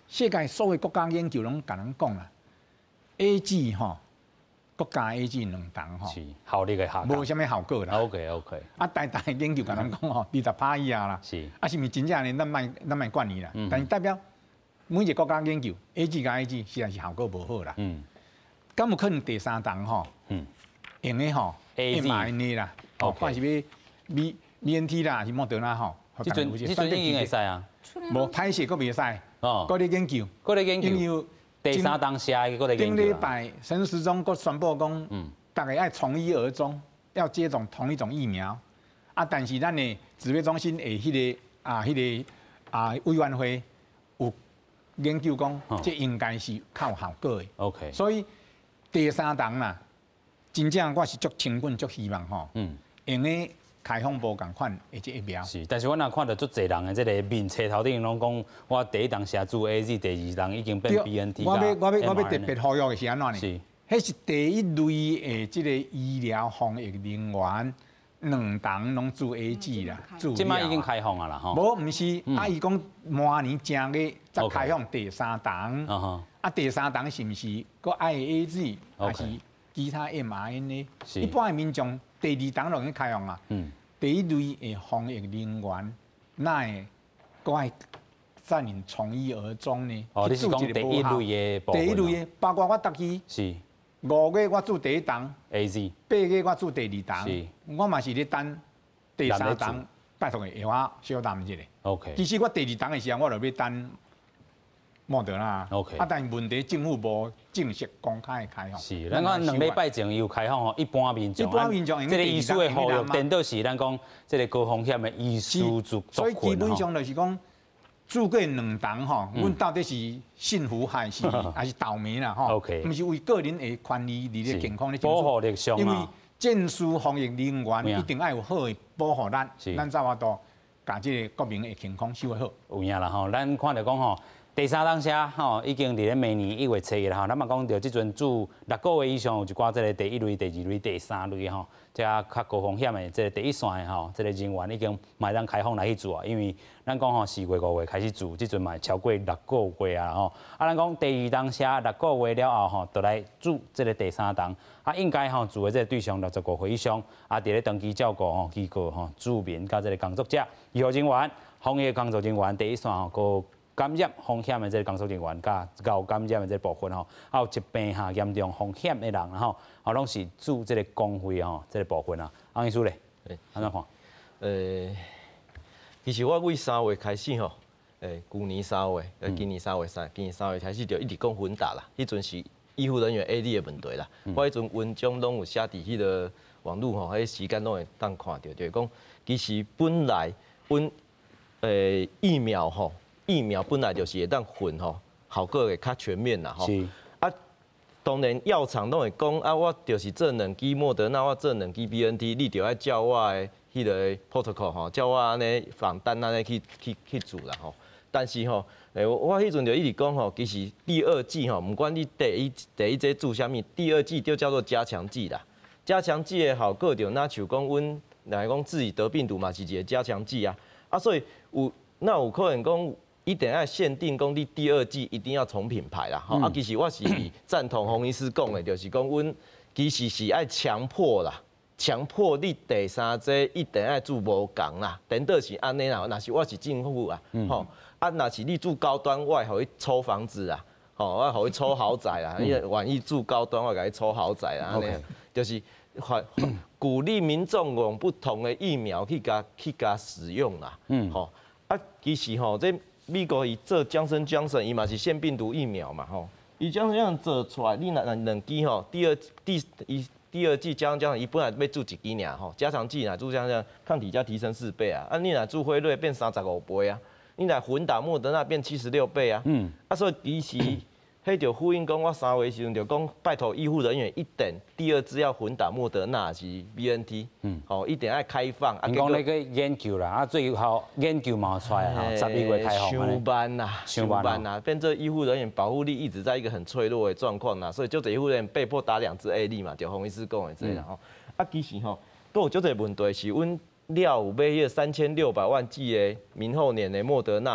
世界所有国家研究拢甲咱讲啦 ，A G 吼，国家 A G 两档吼， 是效力嘅下降， 无啥物效果啦。 OK。 啊，大研究甲咱讲吼，20%以下啦。 是。 啊，是毋是真正呢？咱卖惯伊啦。但是代表每一个国家研究 A G 甲 A G 实在是效果无好啦。敢有可能第三档吼？用的吼 mRNA 啦，看是要 BNT 啦，是莫德纳吼。 即阵已经会使啊。 无拍摄佫袂使。哦。佫咧研究。 研究。第三档下嘅佫咧研究。 顶礼拜陈时中佫宣布讲，大家要从一而终，要接种同一种疫苗。啊，但是咱的指挥中心的迄个委员会有研究讲，这应该是较有效果的。 OK。 所以第三档啦，真正我是足兴奋、足希望吼。用的开放无共款的这疫苗。 是，但是我若看到足侪人的这个面册头顶拢讲，我第一档下注 AZ， 第二档已经变 BNT。 我要特别呼吁的是安怎呢？ 是， 迄是第一类的这个医疗防疫人员，两档拢注 AG 啦，注。 即摆已经开放啊啦吼。 无，毋是，伊讲明年正月才开放第三档。啊，第三档是毋是搁爱 AG， 还是其他 mRNA？一般的民众。第二档就已经开放啊，第一类的防疫人员，那会搁爱占领从一而终呢？ 哦，你是讲第一类的？ 第一类的，包括我特期是 5月我做第一档 ，AZ，8 月我做第二档，我嘛是咧等第三档，拜托个我小谈一下。 OK。 其实我第二档的时候，我就要等莫德纳。 OK。 啊，但是问题政府无正式公开开放。 是，咱讲2礼拜前有开放吼，一般民众，这个医师的呼吁，颠倒是咱讲这个高风险的医师族群。 所以基本上就是讲，做过两档吼，阮到底是幸福还是倒霉啦吼？ OK。 毋是为个人的权利、你的健康的保护力上啊。 因为建设防疫人员一定要有好的保护咱，咱才法度把这个国民的健康守好。 有影啦吼，咱看到讲吼。第三档下吼，已经伫咧明年1月7日啦吼，咱嘛讲到即阵住6个月以上有一寡即个第一类、第二类、第三类吼，即较高风险的即个第一线的吼，即个人员已经嘛当开放来去住啊，因为咱讲吼4月5月开始住，即阵嘛超过6个月啊吼，啊咱讲第二档下6个月了后吼，就来住即个第三档，啊应该吼住的即个对象65岁以上，啊伫咧长期照顾吼机构吼住民甲即个工作者、医护人员、防疫工作人员第一线吼个。感染风险的这个工作人员，甲高感染的这部分吼，还有疾病下严重风险的人吼，拢是住这个公费吼，这个部分啊。安医师咧，安怎看？ 其实我为3月开始吼，去年3月，今年3月开始就一直讲混打啦。迄阵是医护人员 AD 的问题啦。我迄阵文章拢有写伫迄个网络吼，迄时间拢会当看到，就是讲其实本来阮疫苗吼。疫苗本来就是会当混吼，效果会较全面啦吼。啊，当然药厂拢会讲啊，我就是做2剂莫德纳，我做2剂 BNT， 你就要照我的迄个 protocol 吼，照我安尼防单安尼去做啦吼。但是吼，我迄阵就一直讲吼，其实第二剂吼，不管你第一剂做啥物，第二剂就叫做加强剂啦。加强剂的效果就那像讲阮来讲自己得病毒嘛，是一个加强剂啊。啊，所以有可能讲。一定要限定讲你第二剂一定要从品牌啦，啊，其实我是赞同洪医师讲的，就是讲阮其实是爱强迫啦，强迫你第三剂一定要做无共啦，等到是安尼啦，若是我是政府啊，吼，啊，若是你住高端，我会互你抽房子啊，吼，我互你抽豪宅啦，你愿意住高端，我甲你抽豪宅啦，安尼就是鼓励民众用不同的疫苗去甲使用啦，吼，啊，其实吼这。美国伊做Johnson Johnson，伊嘛是腺病毒疫苗嘛吼，伊Johnson Johnson做出来，你若2剂吼，第二剂Johnson，伊本来要做1剂尔吼，加强剂若做这样抗体加提升4倍啊，啊你若做辉瑞变35倍啊，你若混打莫德纳变76倍啊，啊所以其实。迄就呼应讲，我3月时阵就讲，拜托医护人员一定第二支要混打莫德纳是 BNT，吼，一定要开放。 因讲那个研究啦，啊，最后研究嘛出来哈，11月开放。 上班啦，变做医护人员保护力一直在一个很脆弱的状况啦，所以就医护人员被迫打2支 A 嘛，就洪医师讲的这样吼。啊，其实吼，都有足侪问题是，阮了有买迄个3600万剂的明后年的莫德纳吼。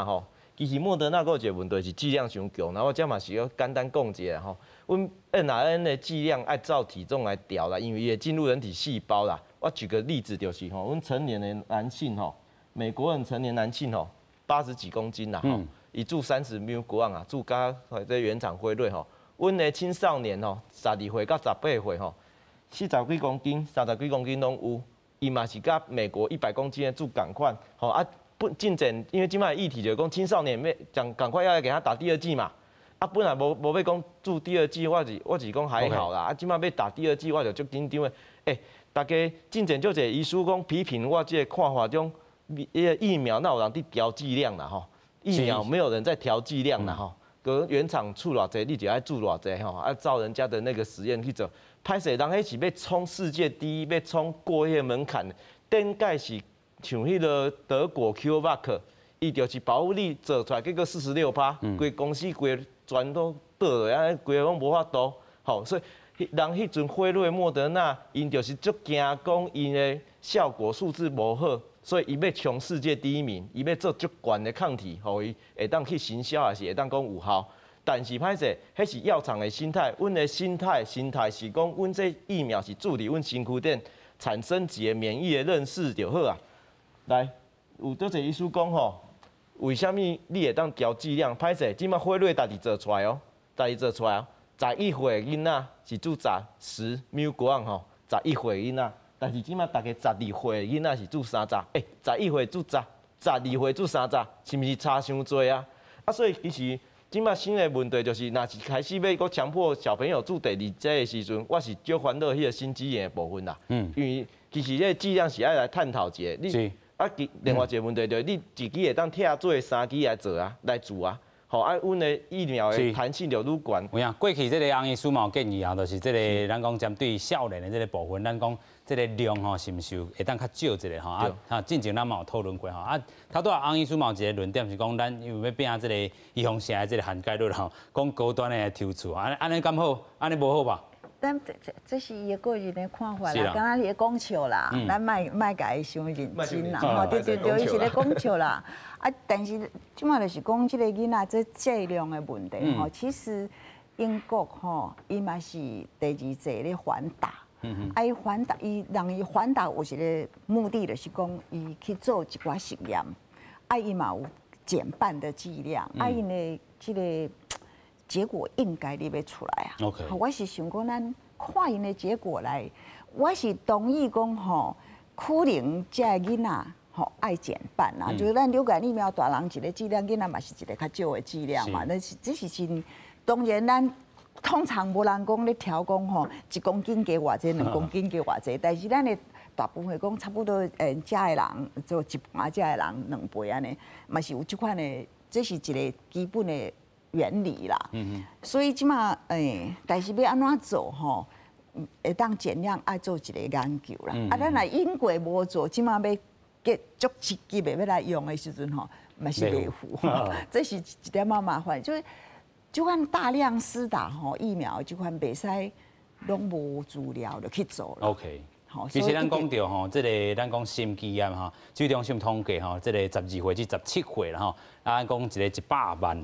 其实莫德纳有一个问题是剂量伤强，然后这嘛是要简单讲一下吼。阮 mRNA 的剂量按照体重来调啦，因为也进入人体细胞啦。我举个例子就是吼，阮成年的男性吼，美国人成年男性吼，80几公斤啦吼，伊注30 mg 啊，注加这原厂辉瑞吼。阮的青少年吼，12岁到18岁吼，40几公斤、30几公斤拢有，伊嘛是甲美国100公斤的注同款吼啊。不进展，因为今麦议题就是讲青少年要讲赶快要来给他打第2剂嘛。啊，本来无要讲注第2剂，我是讲还好啦。啊，今麦要打第2剂，我就足紧张的。大家进展就这医师讲批评我这个看法中，疫苗那有人伫调剂量啦吼，疫苗没有人在调剂量啦吼。个原厂出偌济，你就爱注偌济吼，啊照人家的那个实验去做。歹势，人迄是要冲世界第一，要冲过迄个门槛，顶届是。像迄个德国 CureVac， 伊就是保护力做出来，结果46%，规公司规全都倒落，安尼规个拢无法度。吼，所以人迄阵辉瑞、莫德纳，因就是足惊讲因的效果数字无好，所以伊要冲世界第1名，伊要做足悬的抗体，互伊会当去行销，还是会当讲有效。但是歹势，迄是药厂的心态，阮的心态是讲，阮这疫苗是注入阮身躯顶，产生一个免疫的认识就好啊。来，有多侪医师讲吼，为什么你会当调剂量？歹势，即马辉瑞家己做出来哦，11岁的囡仔是注10 mg 吼，11岁的囡仔，但是即马大家12岁的囡仔是注30，11岁注10，12岁注30，是毋是差伤多啊？啊，所以其实即马新的问题就是，若是开始要搁强迫小朋友注第2剂的时阵，我是少烦恼迄个心肌炎的部分啦。因为其实这剂量是爱来探讨一下，你。啊，另外一个问题就是你自己会当拆做3剂来做啊，来做啊。吼，啊，阮的疫苗的弹性就愈悬。 有影，过去这个洪医师嘛有建议啊，就是这个咱讲针对少年的这个部分，咱讲这个量吼是毋是会当较少一个吼啊？进前咱嘛有讨论过吼啊。头拄啊，洪医师嘛有一个论点是讲，咱因为要变啊这个预防性的这个涵盖率吼，讲高端的抽搐，安尼敢好？安尼无好吧？ 但这是伊个人的看法啦，敢若伊讲笑啦，咱莫甲伊伤认真啦，吼，对，伊是咧讲笑啦。啊，但是即马就是讲即个囡仔这剂量的问题吼，其实英国吼，伊嘛是第2剂咧反打，啊，伊反打，让伊反打有一个目的，就是讲伊去做一寡实验，啊，伊嘛有减半的剂量，啊，因的即个。结果应该你要出来啊！ OK， 我是想讲，咱看因的结果来，我是同意讲吼，可能这囡仔吼爱减半啦，就是咱流感疫苗大人一个剂量，囡仔嘛是一个较少的剂量嘛。这是真，当然咱通常无人讲咧调讲吼，1公斤给偌济，2公斤给偌济，但是咱的大部分讲差不多，食的人做1盘，食的人2杯安尼，嘛是有这款的，这是一个基本的。原理啦，所以即马但是要安怎做吼，会当尽量爱做一个研究啦。啊，咱若英国无做，即马要结足积极的要来用的时阵吼，嘛是袂赴，这是一点仔麻烦。就是就款大量施打吼疫苗，就款袂使拢无资料就去做了。 OK。其实咱讲到吼，这个咱讲心肌炎吼，最中心统计吼，这个12岁至17岁啦吼，啊，讲一个100万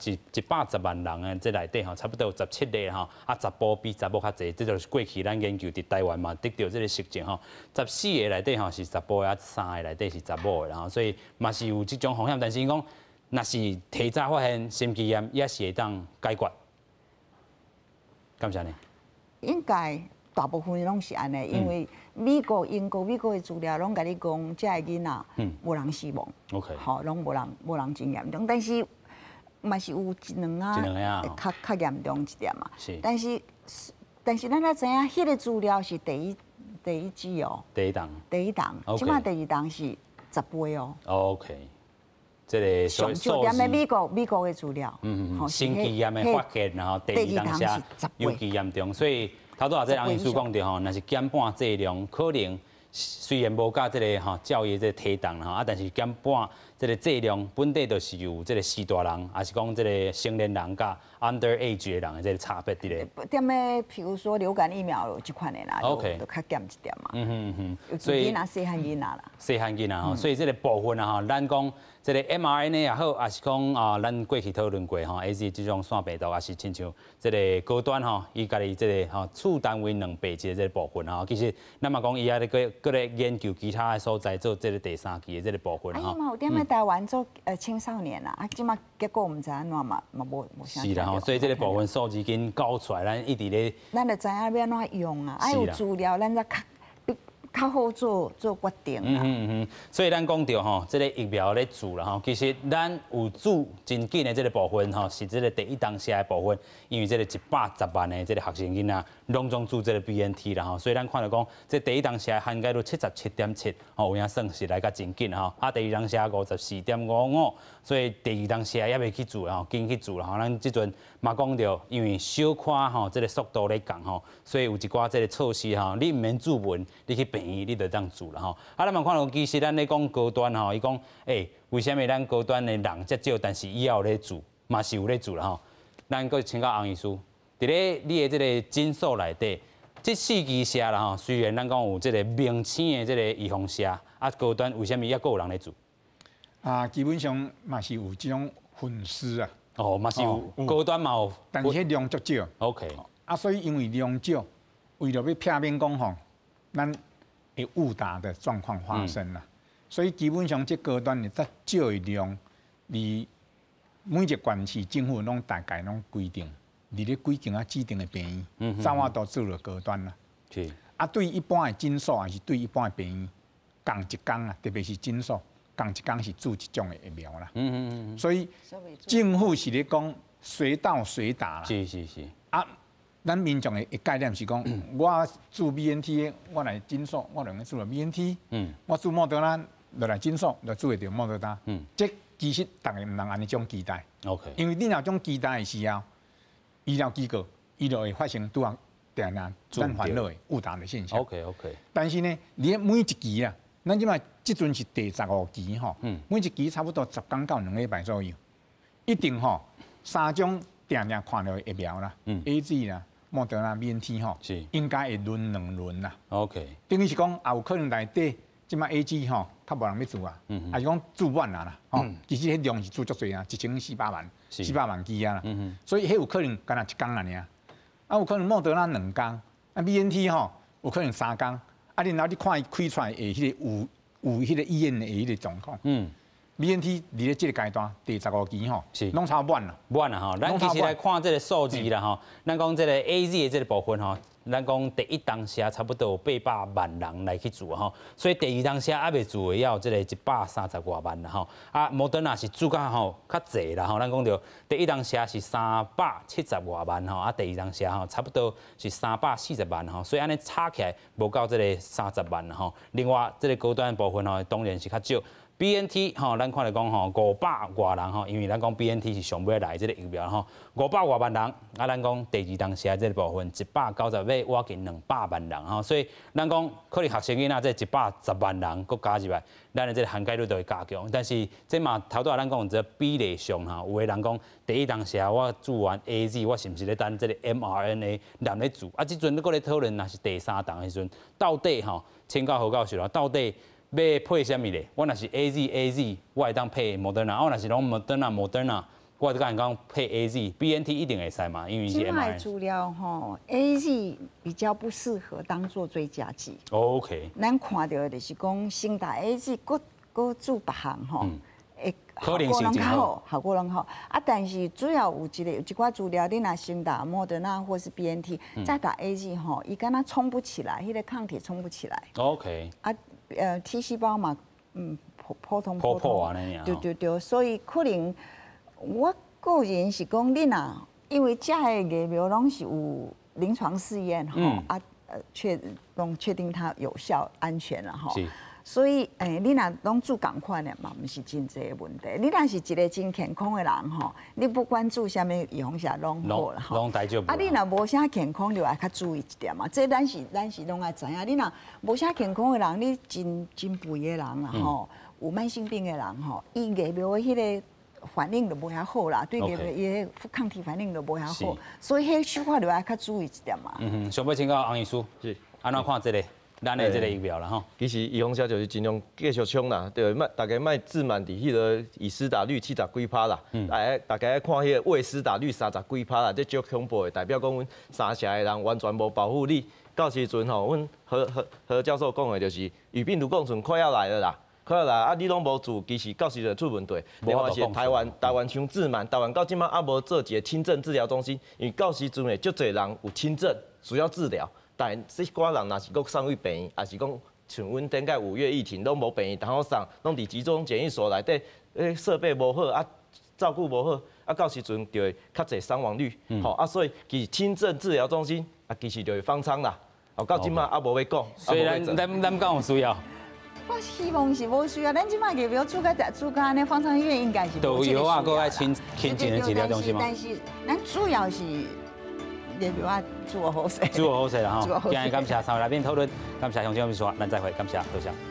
110万人的这内底吼，差不多有17例吼，啊，查甫比查某较侪，这就是过去咱研究伫台湾嘛得到这个实证吼，14个内底吼是查甫的，啊3个内底是查某的，然后所以嘛是有这种风险，但是因讲若是提早发现心肌炎，也是会当解决，感谢你。 应该。大部分拢是安尼，因为美国的资料拢甲你讲，这囡仔无人死亡 ，OK， 好，拢无人真严重，但是嘛是有一两啊，较严重一点嘛。是，但是咱也知影，迄个资料是第一季哦，第一档，即马第2档是10倍哦。 OK， 这个上少点的美国的资料， 心肌炎的发现，然后第2档是尤其严重，所以。头拄啊，这洪医师讲着吼，若是减半剂量，可能虽然无甲这个吼教育这体重啦吼，啊，但是减半这个剂量本地就是有这个4大人，还是讲这个成年人甲 underage 的人的这个差别伫咧。 点诶，譬如说流感疫苗有这款的啦，就较减一点嘛。所以细汉囡仔啦， 细汉囡仔吼，所以这个部分啊吼，咱讲这个 mRNA 也好，还是讲咱过去讨论过吼 ，AZ 这种腺病毒，也是亲像这个高端吼，伊家己这个处单位2倍这个部分吼，其实咱嘛讲伊也咧搁咧研究其他的所在做这个第3期的这个部分吼。 有点在台湾做青少年啦，即马结果唔知安怎嘛无啥。 是啦吼，所以这个部分数字紧搞出来，咱一直咧。 咱就知影要安怎用啊，有资料，咱才较好做决定啦。 所以咱讲到吼，这个疫苗咧做啦吼，其实咱有做真紧的这个部分吼，是这个第一当下的部分，因为这个110万的这个学生囡仔拢总做这个 BNT 啦吼，所以咱看到讲，这第一当下涵盖率77.7%，吼，有影算是来较真紧吼，啊，第二当下54.55%，所以第二当下也未去做吼，紧去做啦吼，咱即阵嘛讲到，因为小看吼，这个速度咧降吼，所以有一寡这个措施吼，你唔免注文，你去病院你就当做啦吼。啊，咱嘛看到其实咱咧讲高端吼，伊讲为什么咱高端的人遮少，但是伊也有咧做，嘛是有咧做啦吼。咱搁请教洪医师，伫咧你的这个诊所内底，这4期社啦吼，虽然咱讲有这个明星的这个预防社，啊高端为什么也搁有人咧做？ 基本上嘛是有这种粉丝啊。 哦，嘛是有高端嘛有， 但是迄量足少。 OK。 所以因为量少，为了要避免讲吼，咱会误打的状况发生啦。所以基本上这高端的则少的量，离每一个县市政府拢大概拢规定，伫咧几间指定的病院，早晚都做了高端啦。 是。 对一般的诊所，还是对一般的病院，共一工啊，特别是诊所。共一工是做一种的疫苗啦，所以政府是咧讲随到随打啦。 是。 咱民众的概念是讲，我做 BNT 的，我来诊所，我两个做了 BNT，我做莫德纳，就来诊所，就做会到莫德纳。这其实大家唔能安尼种期待。 OK。 因为你若种期待的时候，医疗机构伊就会发生拄啊定咱烦恼的误打的现象。 OK。 但是呢，你每一期啊。咱即摆即阵是第15期吼，每一期差不多10天到2礼拜左右，一定吼3种定看到的疫苗啦，AZ 啦、莫德纳、BNT 吼，应该会轮2轮啦。 OK， 等于是讲也有可能内底即摆 AZ 吼，较无人要做啊，还是讲做晚啦吼，其实迄量是做足侪啊，1400万、400万剂啊啦，所以迄有可能干那1天啦尔，有可能莫德纳2天，BNT 吼有可能3天。然后你看伊开出来的迄个有迄个医院的迄个状况，BNT 伫咧这个阶段第15期吼，拢差晚啦， 晚啦吼。咱其实来看这个数字啦吼，咱讲这个 AZ 的这个部分吼，咱讲第一当下差不多有800万人来去做吼，所以第二当下还未做的要有这个130多万啦吼。莫德纳是做较吼较济啦吼，咱讲到第一当下是370多万吼，第二当下吼差不多是340万吼，所以安尼差起来无到这个30万吼。另外这个高端部分吼，当然是较少。BNT 吼，咱看来讲吼，500多人吼，因为咱讲 BNT 是上尾来这个疫苗吼，500多万人，咱讲第二当下这个部分190尾，我近200万人吼，所以咱讲可能学生囡仔这110万人，佮加入来，咱的这个涵盖率就会加强。但是这嘛头拄仔咱讲这比例上吼，有的人讲第一当下我做完 AZ， 我是毋是咧等这个 mRNA 人咧做？即阵你搁咧讨论，若是第3档的时阵，到底吼，请教何教授啦，到底？要配什么咧？我若是 AZ， 我会当配莫德纳；我若是拢莫德纳，我就甲人讲配 AZ。BNT 一定会使嘛，因为是 mRNA。 现在资料吼 ，AZ 比较不适合当做追加剂。 OK。 咱看到的就是讲，先打 AZ， 搁做别项吼， 可能性真好， 效果拢好。但是主要有一寡资料，你若先打莫德纳或是 BNT， 再打 AZ 吼，伊敢若冲不起来，迄个抗体冲不起来。 OK。 T 细胞嘛，普通啊那样。 对，所以可能我个人是讲，你若因为这个疫苗拢是有临床试验吼，确定它有效安全了吼。所以你若拢做共款的嘛，毋是真济的问题。你若是一个真健康的人吼，你不管做啥物预防下拢好啦吼。 拢大丈夫。 你若无啥健康，就要较注意一点嘛。这咱是拢爱知影。你若无啥健康的人，你真肥的人啦吼， 有慢性病的人吼，伊疫苗的迄个反应就无遐好啦，对疫苗伊个抗体反应就无遐好，所以迄手法就要较注意一点嘛。 想要请教洪医师，是安怎看这个咱的这个疫苗啦吼？ 其实预防针就是尽量继续冲啦，对，大家卖自满伫迄个以施打率70几%啦，大家爱看迄个未施打率30几%啦，这足恐怖的，代表讲阮三社的人完全无保护力。到时阵吼，阮何教授讲的就是与病毒共存快要来了啦。快要来啊！你拢无做，其实到时就出问题。另外是台湾伤自满，台湾到即马还无做一个轻症治疗中心，因为到时阵会足侪人有轻症需要治疗，但这寡人若是搁送去病院，也是讲像阮顶个5月疫情拢无病院，然后送，拢伫集中检疫所内底，设备无好啊，照顾无好啊，到时阵就会较侪伤亡率。吼啊，所以其实轻症治疗中心啊，其实就会方舱啦。哦，到即马还无要讲。 所以咱敢有需要？ 我希望是无需要，咱即摆疫苗做到安尼，方舱医院应该是都有啊，搁爱轻症的治疗中心嘛。 但是咱主要是疫苗啊做好势。 做好势啦吼。今日感谢3位来宾讨论，感谢乡亲们说，咱再会，感谢，多谢。